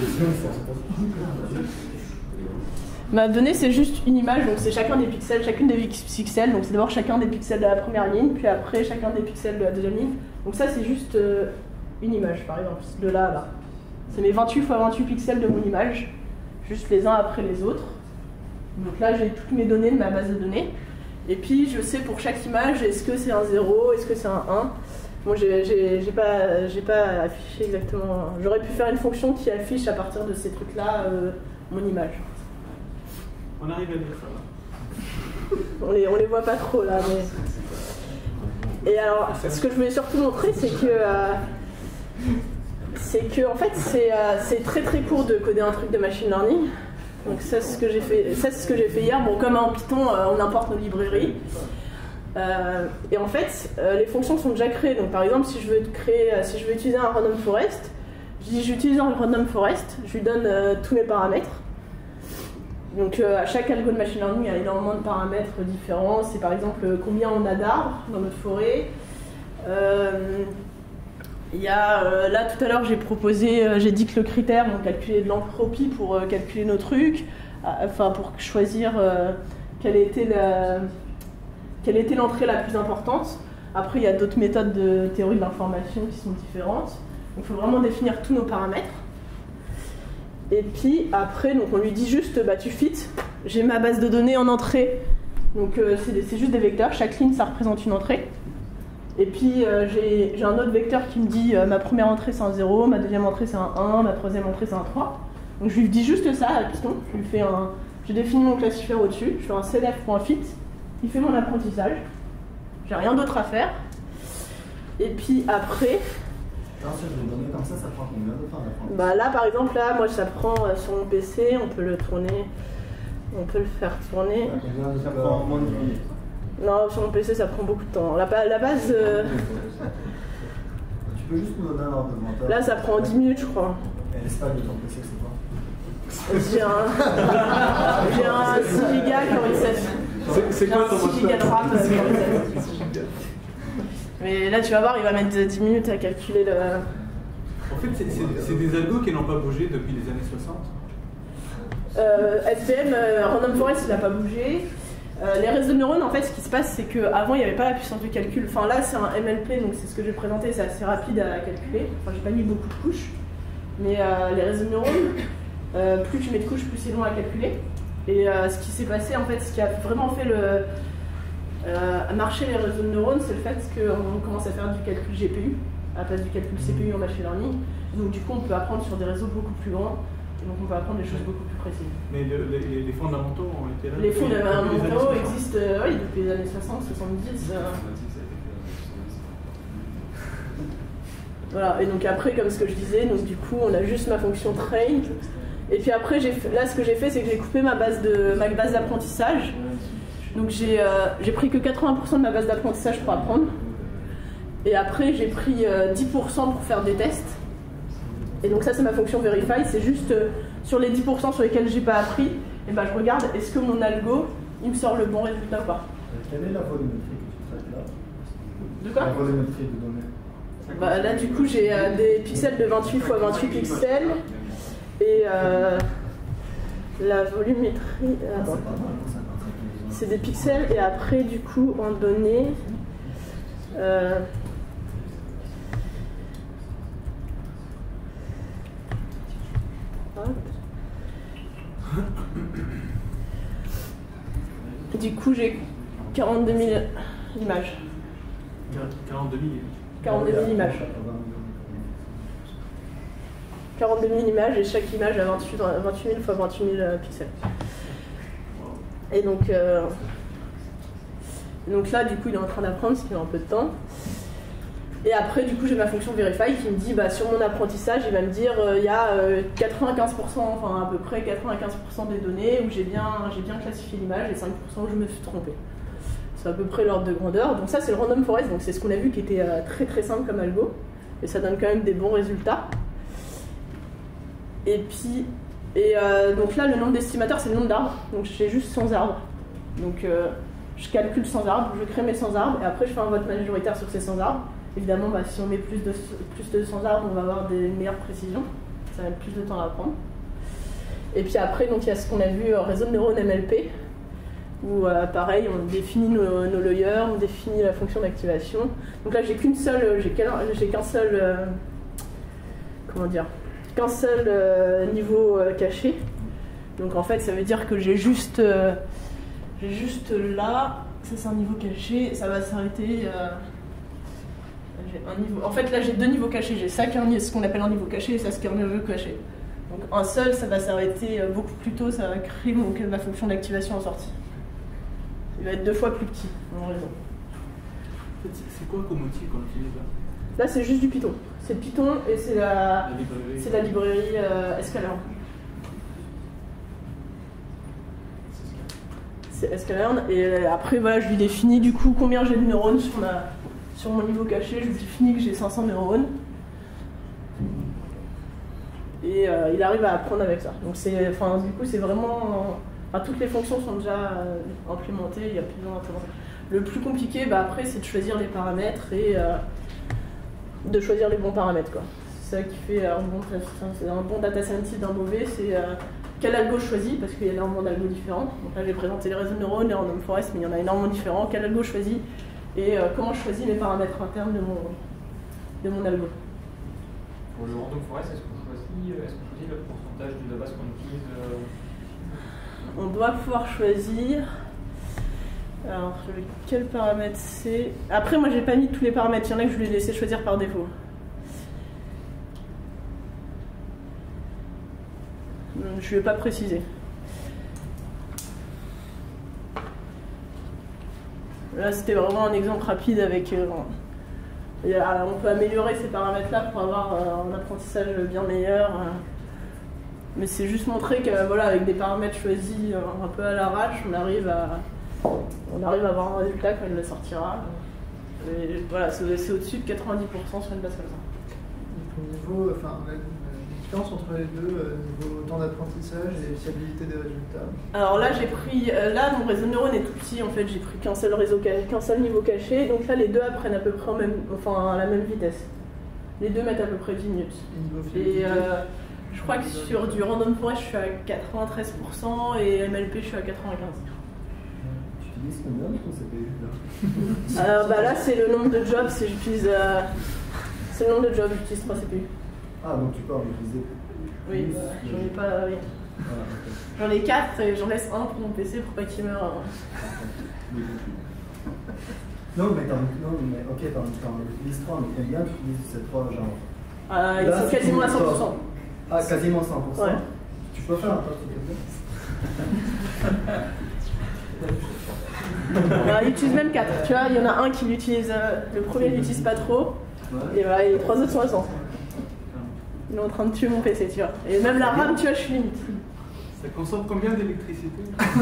Ma donnée c'est juste une image, donc c'est chacune des pixels, donc c'est d'abord chacun des pixels de la première ligne, puis après chacun des pixels de la deuxième ligne. Donc ça c'est juste une image par exemple, de là à là. C'est mes 28 x 28 pixels de mon image, juste les uns après les autres. Donc là j'ai toutes mes données de ma base de données. Et puis je sais pour chaque image, est-ce que c'est un 0, est-ce que c'est un 1. Bon, j'ai pas affiché exactement. J'aurais pu faire une fonction qui affiche à partir de ces trucs-là mon image. On arrive à lire ça. On les voit pas trop là, mais. Et alors, ce que je voulais surtout montrer, c'est que en fait, c'est très très court de coder un truc de machine learning. Donc ça, c'est ce que j'ai fait hier. Bon, comme en Python, on importe nos librairies. Et en fait, les fonctions sont déjà créées. Donc par exemple, si je veux utiliser un random forest, je dis j'utilise un random forest, je lui donne tous mes paramètres. Donc à chaque algo de machine learning, il y a énormément de paramètres différents. C'est par exemple combien on a d'arbres dans notre forêt. Il y a, là tout à l'heure j'ai dit que le critère, on calculait de l'entropie pour calculer nos trucs, enfin pour choisir quelle était l'entrée la plus importante. Après il y a d'autres méthodes de théorie de l'information qui sont différentes. Donc il faut vraiment définir tous nos paramètres. Et puis après donc on lui dit juste bah tu fit, j'ai ma base de données en entrée. Donc c'est juste des vecteurs, chaque ligne ça représente une entrée. Et puis j'ai un autre vecteur qui me dit ma première entrée c'est un 0, ma deuxième entrée c'est un 1, ma troisième entrée c'est un 3. Donc je lui dis juste ça à Python, je définis mon classifieur au-dessus, je fais un cdf.fit, il fait mon apprentissage, j'ai rien d'autre à faire. Et puis après... Comme ça prend combien de temps bah là par exemple, là moi ça prend sur mon PC, on peut le tourner, on peut le faire tourner. Ça prend moins de minutes. Non, sur mon PC ça prend beaucoup de temps. La base... Tu peux juste nous donner un ordre de grandeur. Là ça prend 10 minutes je crois. Et l'espace de ton PC c'est quoi? J'ai un 6 Go Core i7. C'est quoi ton 6 Go de RAM Core i7. Mais là tu vas voir, il va mettre 10 minutes à calculer le... En fait c'est des algos qui n'ont pas bougé depuis les années 60. SPM, Random Forest il n'a pas bougé. Les réseaux de neurones, en fait, ce qui se passe, c'est qu'avant, il n'y avait pas la puissance de calcul. Enfin, là, c'est un MLP, donc c'est ce que je vais présenter, c'est assez rapide à calculer. Enfin, j'ai pas mis beaucoup de couches. Mais les réseaux de neurones, plus tu mets de couches, plus c'est long à calculer. Et ce qui s'est passé, en fait, ce qui a vraiment fait marcher les réseaux de neurones, c'est le fait qu'on commence à faire du calcul GPU, à la place du calcul CPU en machine learning. Donc, du coup, on peut apprendre sur des réseaux beaucoup plus grands. Donc on peut apprendre des choses beaucoup plus précises. Mais les fondamentaux ont été là. Les fondamentaux existent oui, depuis les années 60, 70. Voilà, et donc après, comme ce que je disais, donc du coup on a juste ma fonction train. Et puis après, là ce que j'ai fait, c'est que j'ai coupé ma base d'apprentissage. Donc j'ai pris que 80% de ma base d'apprentissage pour apprendre. Et après j'ai pris 10% pour faire des tests. Et donc ça c'est ma fonction verify, c'est juste sur les 10% sur lesquels j'ai pas appris, et ben je regarde est-ce que mon algo il me sort le bon résultat ou pas. Quelle est la volumétrie que tu traites là? De quoi? La volumétrie de données. Bah, là du coup j'ai des pixels de 28 x 28 pixels et la volumétrie... c'est des pixels et après du coup en données... Du coup, j'ai 42 000 images. 42 000 images. 42 000 images et chaque image a 28 000 x 28 000 pixels. Et donc là, du coup, il est en train d'apprendre, ce qui met un peu de temps. Et après, du coup, j'ai ma fonction verify qui me dit, bah, sur mon apprentissage, il va me dire, il y a 95%, enfin à peu près 95% des données où j'ai bien classifié l'image et 5% où je me suis trompé. C'est à peu près l'ordre de grandeur. Donc ça, c'est le random forest, donc c'est ce qu'on a vu qui était très très simple comme algo. Et ça donne quand même des bons résultats. Et puis, donc là, le nombre d'estimateurs, c'est le nombre d'arbres. Donc j'ai juste 100 arbres. Donc je calcule 100 arbres, je crée mes 100 arbres et après je fais un vote majoritaire sur ces 100 arbres. Évidemment, bah, si on met plus de 100 arbres, on va avoir des meilleures précisions. Ça va mettre plus de temps à apprendre. Et puis après, donc, il y a ce qu'on a vu réseau de neurones MLP, où pareil, on définit nos layers, on définit la fonction d'activation. Donc là, j'ai qu'un seul niveau caché. Donc en fait, ça veut dire que j'ai juste là, ça c'est un niveau caché, ça va s'arrêter. En fait, là j'ai deux niveaux cachés. J'ai ça qui est ce qu'on appelle un niveau caché et ça ce qui est un niveau caché. Donc un seul, ça va s'arrêter beaucoup plus tôt, ça va créer ma fonction d'activation en sortie. Il va être 2 fois plus petit, en raison. C'est quoi comme outil qu'on utilise là? Là, c'est juste du Python. C'est Python et c'est la librairie sklearn. C'est sklearn et après voilà, je lui définis du coup combien j'ai de neurones sur mon niveau caché. Je lui définis que j'ai 500 neurones et il arrive à apprendre avec ça. Donc du coup c'est vraiment, toutes les fonctions sont déjà implémentées. Il y a plus besoin d'implémenter. Le plus compliqué, après, c'est de choisir les paramètres et de choisir les bons paramètres, quoi. C'est ça qui fait un bon data scientist d'un mauvais, c'est quel algo je choisis, parce qu'il y a énormément d'algos différents. Donc là j'ai présenté les réseaux de neurones, les random forest, mais il y en a énormément différents. Quel algo je choisis et comment je choisis mes paramètres internes de mon algo. Pour le random forest, est-ce qu'on choisit le pourcentage de la base qu'on utilise On doit pouvoir choisir. Alors, quel paramètre c'est? Après, moi j'ai pas mis tous les paramètres, il y en a que je lui ai laissé choisir par défaut. Je ne vais pas préciser. Là, c'était vraiment un exemple rapide avec... on peut améliorer ces paramètres-là pour avoir un apprentissage bien meilleur. Mais c'est juste montrer que, voilà, avec des paramètres choisis un peu à l'arrache, on arrive à avoir un résultat quand il le sortira. Et voilà, c'est au-dessus de 90% sur une base comme ça. Au niveau, enfin, la différence entre les deux, niveau temps d'apprentissage et fiabilité des résultats. Alors là, j'ai pris, mon réseau de neurones est tout petit en fait, j'ai pris qu'un seul niveau caché, donc là les deux apprennent à peu près à la même vitesse. Les deux mettent à peu près 10 minutes. Et je crois que sur du random forest, je suis à 93% et MLP, je suis à 95%. Tu utilises combien de ton CPU là? Là, c'est le nombre de jobs, c'est le nombre de jobs, j'utilise 3 CPU. Ah, donc tu peux en utiliser. Oui, j'en ai pas. Oui. Ah, okay. J'en ai 4 et j'en laisse un pour mon PC pour pas qu'il meure. Non, mais t'en utilises 3, mais combien tu utilises ces 3 genres? Ils sont quasiment à 100%. Ah, quasiment 100%. Ouais. Tu peux faire un peu, s'il te plaît? Ils utilisent même 4. Tu vois, il y en a un qui l'utilise, le premier ne l'utilise pas trop, et voilà, les 3 autres sont à 100. Il est en train de tuer mon PC, tu vois. Et même la RAM, tu vois, je suis limite. Ça consomme combien d'électricité?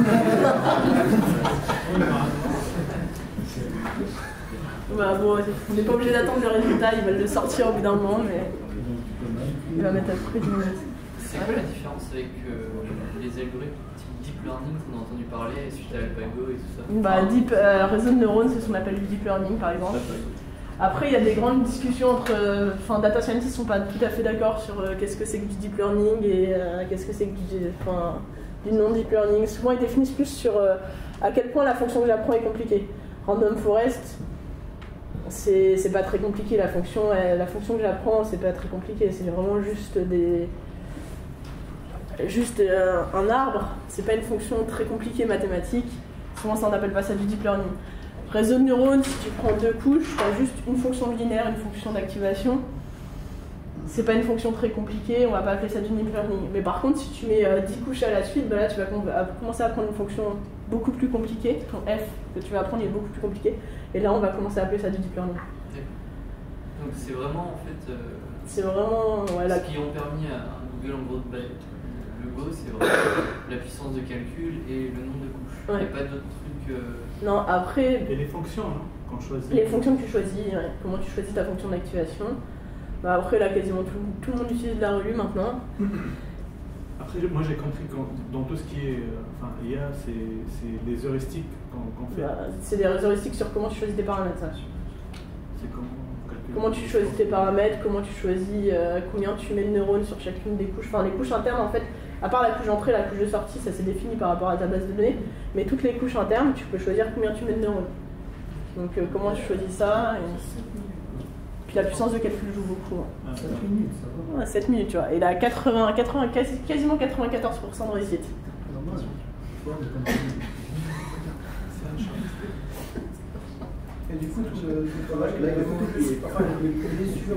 Bah bon, on n'est pas obligé d'attendre le résultat, ils veulent le sortir au bout d'un moment, mais il va mettre à peu près 10 minutes. C'est quoi la différence avec les algorithmes type deep learning qu'on a entendu parler suite à AlphaGo et tout ça? Réseau de neurones, c'est ce qu'on appelle du deep learning par exemple. Après, il y a des grandes discussions entre. Data scientists ne sont pas tout à fait d'accord sur qu'est-ce que c'est que du deep learning et qu'est-ce que c'est que du non-deep learning. Souvent, ils définissent plus sur à quel point la fonction que j'apprends est compliquée. Random forest, c'est pas très compliqué. La fonction que j'apprends, c'est pas très compliqué. C'est vraiment juste un arbre. C'est pas une fonction très compliquée mathématique. Souvent, ça on n'appelle pas ça du deep learning. Réseau de neurones, si tu prends 2 couches, tu as juste une fonction linéaire, une fonction d'activation. C'est pas une fonction très compliquée, on va pas appeler ça du deep learning. Mais par contre, si tu mets 10 couches à la suite, là tu vas commencer à prendre une fonction beaucoup plus compliquée. Ton f que tu vas apprendre est beaucoup plus compliqué. Et là, on va commencer à appeler ça du deep learning. Donc c'est vraiment en fait. C'est vraiment. Ouais, ce qui ont permis à Google en gros de le Go, c'est vraiment la puissance de calcul et le nombre de couches. Il n'y a pas d'autres trucs. Non, après. Et les fonctions, hein, qu'on choisit. Les fonctions que tu choisis, ouais. Comment tu choisis ta fonction d'activation. Bah après, là, quasiment tout le monde utilise de la revue maintenant. Après, moi j'ai compris que dans tout ce qui est IA, c'est les heuristiques qu'on fait. C'est des heuristiques sur comment tu choisis tes paramètres, ça. C'est comment tu choisis tes paramètres, comment tu choisis combien tu mets de neurones sur chacune des couches. Enfin, les couches internes, en fait, à part la couche d'entrée, la couche de sortie, ça c'est défini par rapport à ta base de données. Mais toutes les couches internes, tu peux choisir combien tu mets de neurones. Donc, comment tu choisis ça Puis la puissance de calcul joue beaucoup. 7 minutes, ça va. Ouais, 7 minutes, tu vois. Et il a quasiment 94% de réussite. Et du coup, tout le travail que sur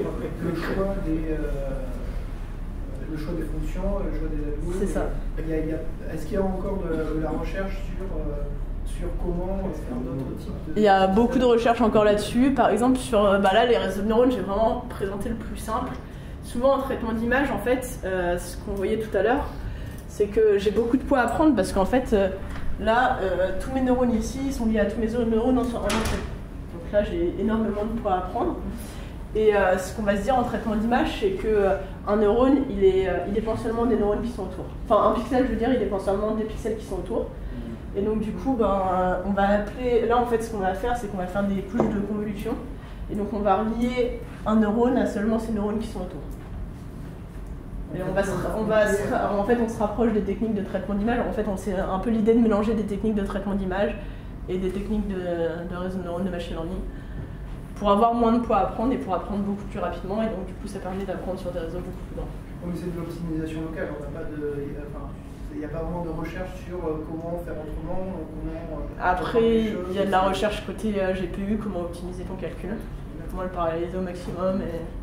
le choix des fonctions, le choix des algos. C'est ça. Est-ce qu'il y a encore de la recherche sur comment faire d'autres types de... Il y a beaucoup de recherches encore là-dessus. Par exemple, sur là, les réseaux de neurones, j'ai vraiment présenté le plus simple. Souvent, en traitement d'image, en fait, ce qu'on voyait tout à l'heure, c'est que j'ai beaucoup de poids à prendre parce qu'en fait, tous mes neurones ici sont liés à tous mes neurones en entier. Donc là, j'ai énormément de poids à prendre. Et ce qu'on va se dire en traitement d'image, c'est qu'un neurone, il dépend seulement des neurones qui sont autour. Enfin, un pixel, je veux dire, il dépend seulement des pixels qui sont autour. Et donc, du coup, on va appeler... Là, en fait, ce qu'on va faire, c'est qu'on va faire des couches de convolution. Et donc on va relier un neurone à seulement ces neurones qui sont autour. Et on se rapproche des techniques de traitement d'image. En fait, c'est un peu l'idée de mélanger des techniques de traitement d'image et des techniques de réseau de neurones de machine learning pour avoir moins de poids à prendre et pour apprendre beaucoup plus rapidement. Et donc du coup, ça permet d'apprendre sur des réseaux beaucoup plus grands. Oui, c'est de l'optimisation locale. Il n'y a pas vraiment de recherche sur comment faire autrement. Après, il y a de la recherche côté GPU, comment optimiser ton calcul, comment le paralléliser au maximum.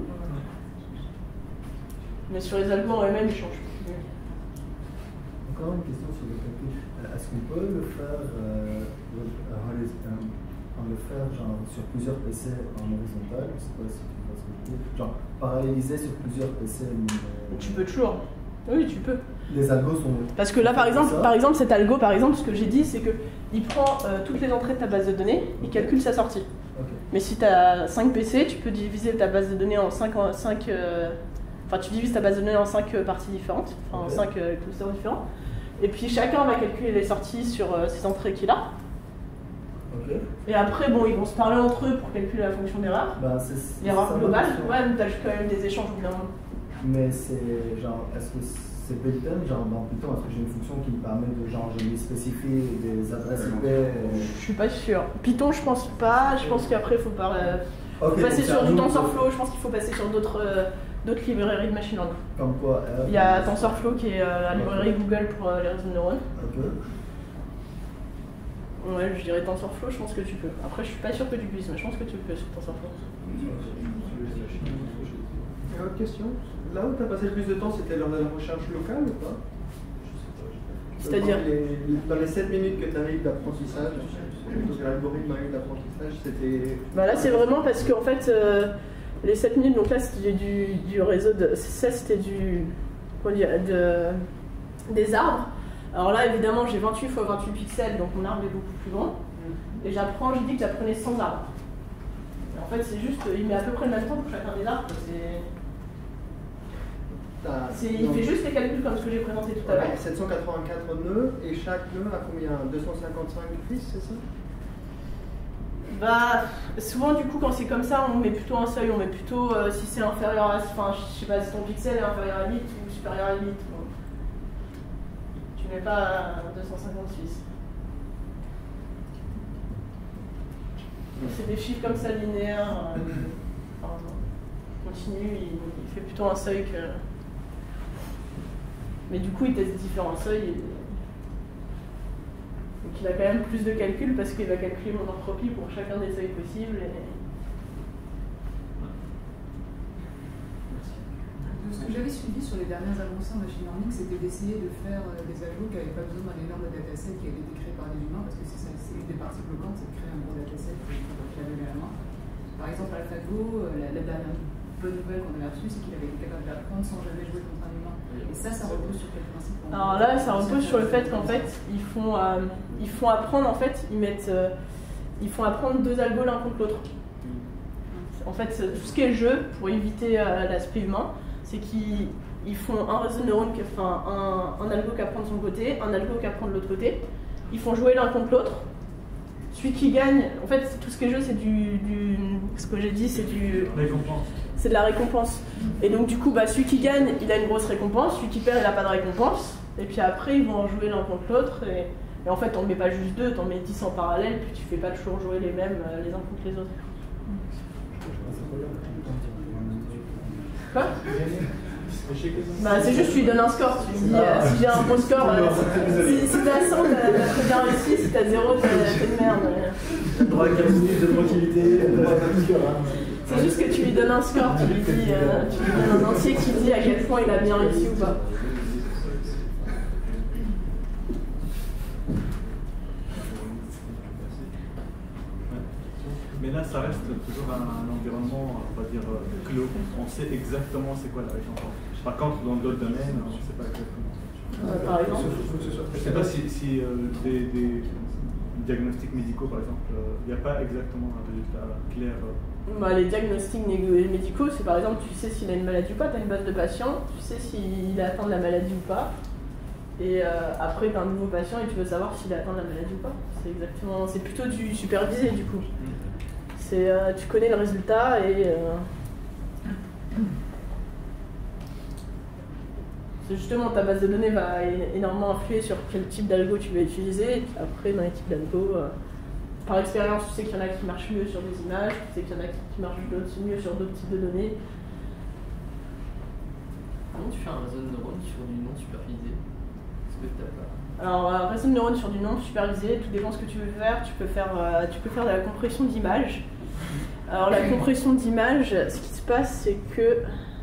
Mais sur les algos en eux-mêmes, ils changent. Encore une question sur le calcul. Est-ce qu'on peut le faire, genre, sur plusieurs PC en horizontal? Je sais pas si tu vois ce que je veux dire. Genre, paralléliser sur plusieurs PC. Tu peux toujours. Oui, tu peux. Les algos sont... Parce que là, par exemple, cet algo, ce que j'ai dit, c'est qu'il prend toutes les entrées de ta base de données, il calcule sa sortie. Okay. Mais si tu as 5 PC, tu peux diviser ta base de données en 5... tu divises ta base de données en 5 parties différentes, en 5 clusters différents. Et puis chacun va calculer les sorties sur ces entrées qu'il a. Okay. Et après, ils vont se parler entre eux pour calculer la fonction d'erreur. L'erreur globale. Ouais, mais tu as quand même des échanges au bout d'un moment. Mais c'est genre, est-ce que c'est built-in, genre dans Python, est-ce que j'ai une fonction qui me permet de je lui spécifier des adresses IP Je suis pas sûr. Python, je pense pas. Je pense qu'après, il faut passer sur du TensorFlow. Je pense qu'il faut passer sur d'autres librairies de machine learning. Comme quoi Il y a TensorFlow qui est la librairie Google pour les réseaux de neurones. Ouais, je dirais TensorFlow, je pense que tu peux. Après, je suis pas sûr que tu puisses, mais je pense que tu peux sur TensorFlow. Autre question? Là où tu as passé le plus de temps, c'était lors de la recherche locale ou pas? C'est-à-dire dans les 7 minutes que tu as eu d'apprentissage, donc l'algorithme a eu d'apprentissage, c'était... Là, c'est vraiment parce qu'en fait, les 7 minutes, donc là, c'était du réseau de... Ça, c'était des arbres. Alors là, évidemment, j'ai 28 x 28 pixels, donc mon arbre est beaucoup plus grand. Et j'ai dit que j'apprenais 100 arbres. Et en fait, c'est juste, il met à peu près le même temps pour chacun des arbres. Il fait juste les calculs comme ce que j'ai présenté tout à l'heure. 784 nœuds, et chaque nœud a combien? 255 fils, c'est ça? Souvent, du coup, quand c'est comme ça, on met plutôt un seuil. On met plutôt si c'est inférieur à... je sais pas, si ton pixel est inférieur à 8 ou supérieur à 8. Tu mets pas 256. C'est des chiffres comme ça linéaires. Continu, il fait plutôt un seuil que... Mais du coup, il teste différents seuils. Donc il a quand même plus de calculs parce qu'il va calculer mon entropie pour chacun des seuils possibles. Ce que j'avais suivi sur les dernières avancées en machine learning, c'était d'essayer de faire des algos qui n'avaient pas besoin d'un énorme dataset qui avait été créé par des humains, parce que c'est une des parties bloquantes, c'est de créer un gros dataset qui avait à la main. Par exemple, AlphaGo, la dernière bonne nouvelle qu'on avait reçue, c'est qu'il avait été capable d'apprendre sans jamais jouer contre un humain. Et ça repose sur quel principe? Alors là, ça repose sur le fait qu'en fait, ils font apprendre, en fait, ils font apprendre deux algos l'un contre l'autre. En fait, tout ce qui est jeu, pour éviter l'aspect humain, c'est qu'ils font un réseau de neurones, un algo qui apprend de son côté, un algo qui apprend de l'autre côté. Ils font jouer l'un contre l'autre. Celui qui gagne, en fait, tout ce qui est jeu, c'est ce que j'ai dit, c'est récompense. C'est de la récompense. Et donc, du coup, celui qui gagne, il a une grosse récompense. Celui qui perd, il n'a pas de récompense. Et puis après, ils vont en jouer l'un contre l'autre. Et en fait, t'en mets pas juste deux, t'en mets 10 en parallèle, puis tu fais pas toujours jouer les mêmes les uns contre les autres. Quoi? C'est juste, tu lui donnes un score. Tu lui dis, si j'ai un bon score, si t'as 100, t'as très bien réussi. Si t'as 0, t'as fait de merde. T'as le droit à 15 minutes de tranquillité, c'est juste que tu lui donnes un score, tu lui donnes un entier qui dit à quel point il a bien réussi ou pas. Mais là, ça reste toujours un environnement, on va dire, clos. On sait exactement c'est quoi la récompense. Par contre, dans d'autres domaines, on ne sait pas exactement. Par exemple, je ne sais pas si des diagnostics médicaux, par exemple, il n'y a pas exactement un résultat clair. Les diagnostics médicaux, c'est par exemple, tu sais s'il a une maladie ou pas, tu as une base de patients, tu sais s'il est atteint de la maladie ou pas. Et après, tu as un nouveau patient et tu veux savoir s'il est atteint de la maladie ou pas. C'est plutôt du supervisé du coup. Tu connais le résultat et justement ta base de données va énormément influer sur quel type d'algo tu vas utiliser. Et après, dans les types d'algo, par expérience, tu sais qu'il y en a qui marchent mieux sur des images, tu sais qu'il y en a qui marchent mieux sur d'autres types de données. Comment tu fais un réseau de neurones sur du non supervisé? Est-ce que t'as pas... Alors, réseau de neurones sur du non supervisé, tout dépend de ce que tu veux faire. Tu peux faire de la compression d'images. Alors, la compression d'images, ce qui se passe, c'est que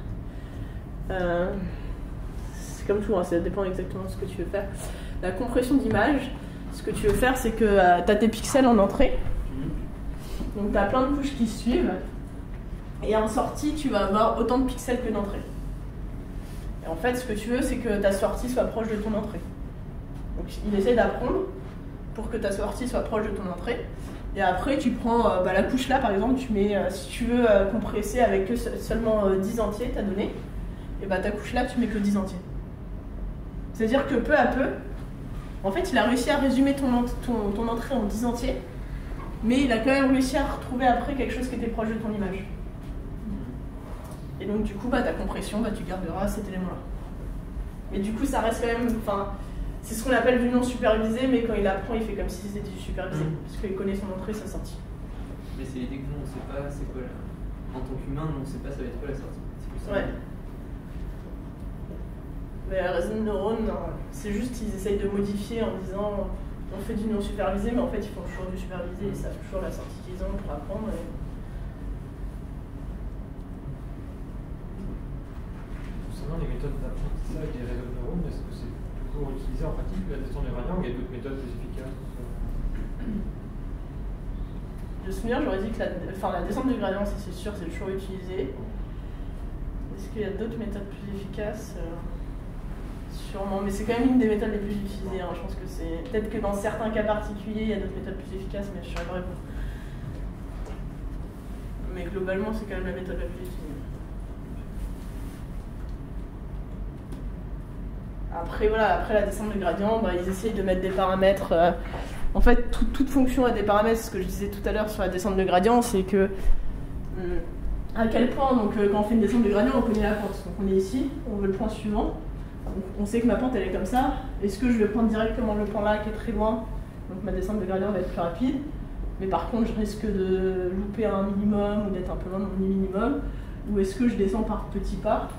c'est comme tout, hein, ça dépend exactement de ce que tu veux faire. La compression d'images, ce que tu veux faire, c'est que tu as tes pixels en entrée. Donc, tu as plein de couches qui suivent. Et en sortie, tu vas avoir autant de pixels que d'entrée. Et en fait, ce que tu veux, c'est que ta sortie soit proche de ton entrée. Donc, il essaie d'apprendre pour que ta sortie soit proche de ton entrée. Et après, tu prends la couche là, par exemple, tu mets, si tu veux compresser avec seulement 10 entiers, ta donnée, et ta couche là, tu mets que 10 entiers. C'est-à-dire que peu à peu, en fait, il a réussi à résumer ton entrée en 10 entiers, mais il a quand même réussi à retrouver après quelque chose qui était proche de ton image. Et donc, du coup, ta compression, tu garderas cet élément-là. Mais du coup, ça reste quand même... C'est ce qu'on appelle du non supervisé, mais quand il apprend, il fait comme si c'était du supervisé, parce qu'il connaît son entrée et sa sortie. Mais c'est l'idée que nous, on ne sait pas c'est quoi là. En tant qu'humain, nous, on ne sait pas ça va être quoi la sortie. C'est plus ça. Ouais. Mais la réseau de neurones, c'est juste qu'ils essayent de modifier en disant on fait du non supervisé, mais en fait, ils font toujours du supervisé, ils savent toujours la sortie qu'ils ont pour apprendre. Concernant les méthodes d'apprentissage des réseaux de neurones, est-ce que c'est pour utiliser en pratique la descente des gradients ou il y a d'autres méthodes plus efficaces? De souvenir, j'aurais dit que la descente des gradients, c'est sûr, c'est toujours utilisé. Est-ce qu'il y a d'autres méthodes plus efficaces? Sûrement, mais c'est quand même une des méthodes les plus utilisées. Je pense que c'est... Peut-être que dans certains cas particuliers, il y a d'autres méthodes plus efficaces, mais je ne saurais pas répondre. Mais globalement, c'est quand même la méthode la plus utilisée. Après, après la descente de gradient, ils essayent de mettre des paramètres. En fait, toute fonction a des paramètres. Ce que je disais tout à l'heure sur la descente de gradient, c'est que à quel point, donc, quand on fait une descente de gradient, on connaît la pente. Donc on est ici, on veut le point suivant. Donc, on sait que ma pente elle est comme ça. Est-ce que je vais prendre directement le point là qui est très loin? Donc ma descente de gradient va être plus rapide. Mais par contre, je risque de louper un minimum ou d'être un peu loin de mon minimum. Ou est-ce que je descends par petits pas?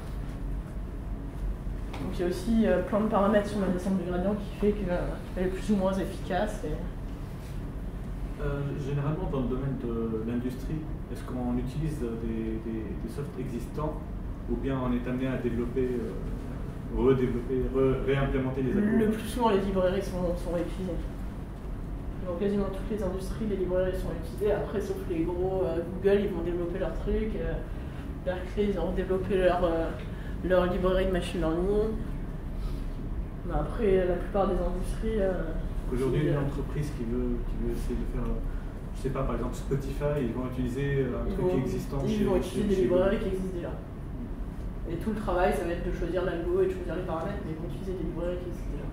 Donc il y a aussi plein de paramètres sur ma descente de gradient qui fait qu'elle est plus ou moins efficace. Généralement dans le domaine de l'industrie, est-ce qu'on utilise des softs existants ou bien on est amené à développer, réimplémenter les algorithmes? Le plus souvent les librairies sont réutilisées. Dans quasiment toutes les industries, les librairies sont utilisées. Après, sauf les gros, Google, ils vont développer leur truc. Berkeley, ils ont développé leur librairie de machine learning. Mais après, la plupart des industries... Aujourd'hui, une entreprise qui veut essayer de faire, je sais pas, par exemple Spotify, ils vont utiliser un truc existant Ils vont utiliser des librairies qui existent déjà. Et tout le travail, ça va être de choisir l'algo et de choisir les paramètres, mais ils vont utiliser des librairies qui existent déjà.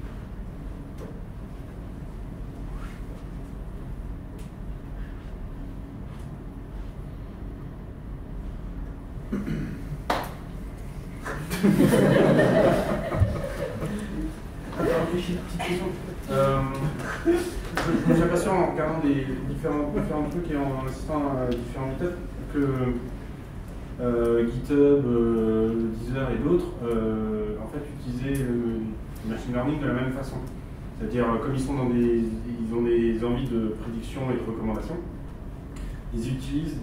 Je me suis aperçu en regardant des différents trucs et en assistant à différentes méthodes que GitHub, Deezer et d'autres en fait utilisaient le machine learning de la même façon. C'est-à-dire comme ils ont des envies de prédiction et de recommandation, ils utilisent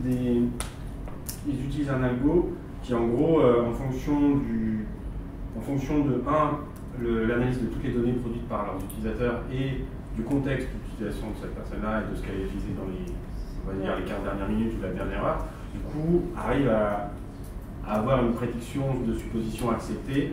un algo qui en gros en fonction de l'analyse de toutes les données produites par leurs utilisateurs et du contexte d'utilisation de cette personne-là et de ce qu'elle a utilisé dans les 15 dernières minutes ou la dernière heure, du coup, arrive à avoir une prédiction de supposition acceptée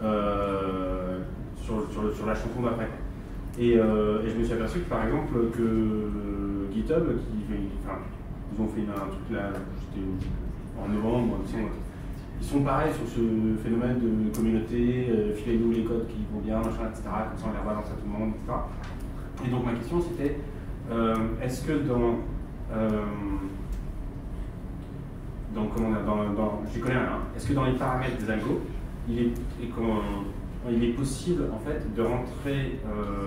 sur la chanson d'après. Et je me suis aperçu que, par exemple, que GitHub, ils ont fait un truc là, c'était en novembre, en décembre. Ils sont pareils sur ce phénomène de communauté, filez-nous les codes qui vont bien, machin, etc. Comme ça on les rebalance à tout le monde, etc. Et donc ma question c'était, est-ce que j'y connais rien. Est-ce que dans les paramètres des algos, il est possible en fait de rentrer,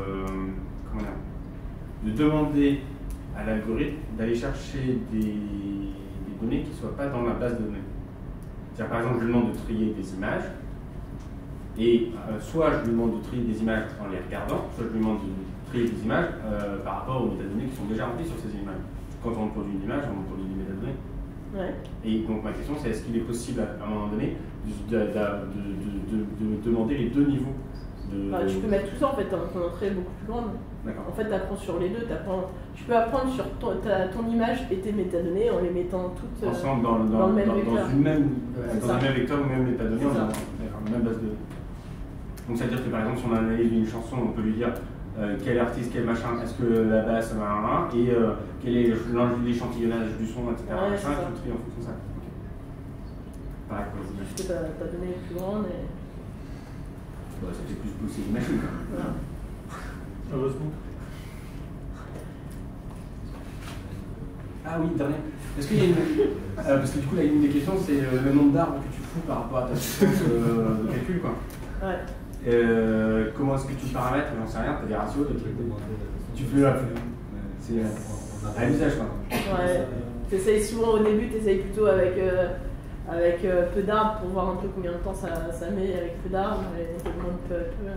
de demander à l'algorithme d'aller chercher des données qui ne soient pas dans la base de données. C'est-à-dire, par exemple, je lui demande de trier des images, et soit je lui demande de trier des images en les regardant, soit je lui demande de trier des images par rapport aux métadonnées qui sont déjà remplies sur ces images. Quand on produit une image, on produit des métadonnées. Ouais. Et donc ma question c'est, est-ce qu'il est possible à un moment donné de demander les deux niveaux de... Tu peux mettre tout ça en fait, ton entrée est beaucoup plus grande. En fait, tu apprends sur les deux. Tu peux apprendre sur ton image et tes métadonnées en les mettant toutes ensemble dans le même vecteur. Dans un même vecteur ou même métadonnées, dans la même base de données. Donc ça veut dire que par exemple, si on analyse une chanson, on peut lui dire quel artiste, quel machin, est-ce que la basse, et quel est l'échantillonnage du son, etc. Ouais, machin, tu tries en fonction de ça. Okay. Pareil pour les images. Parce que ta donnée est plus grande et... Ça fait plus bosser les machines. Voilà. Heureusement. Ah oui, dernier. Est-ce qu'il y a une... parce que du coup, là, une des questions, c'est le nombre d'arbres que tu fous par rapport à ta puissance de calcul, quoi. Ouais. Comment est-ce que tu paramètres? J'en sais rien, tu as des ratios, des trucs. Tu fais c'est à l'usage, quoi. Ouais. T'essayes souvent au début, t'essayes plutôt avec peu d'arbres pour voir un peu combien de temps ça met avec peu d'arbres, et t'augmentes peu à peu.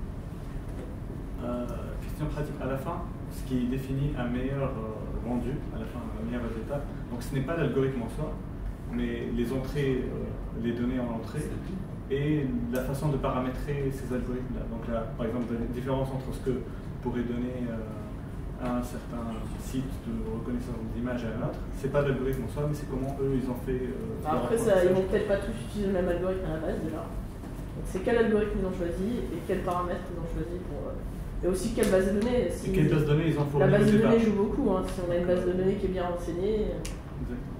Question pratique. À la fin, ce qui définit un meilleur rendu, à la fin, un meilleur résultat, donc ce n'est pas l'algorithme en soi, mais les entrées, les données en entrée, et la façon de paramétrer ces algorithmes-là. Donc là, par exemple, la différence entre ce que pourrait donner un certain site de reconnaissance d'images à un autre, c'est pas l'algorithme en soi, mais c'est comment eux ils ont fait. Après, ils vont peut-être pas tous utiliser le même algorithme à la base déjà. Donc c'est quel algorithme ils ont choisi et quels paramètres ils ont choisi pour. Et aussi quelle base de données. Et quelle base de données ils ont fourni. La base de données joue beaucoup. Hein. Si on a une base de données qui est bien renseignée. Exactement.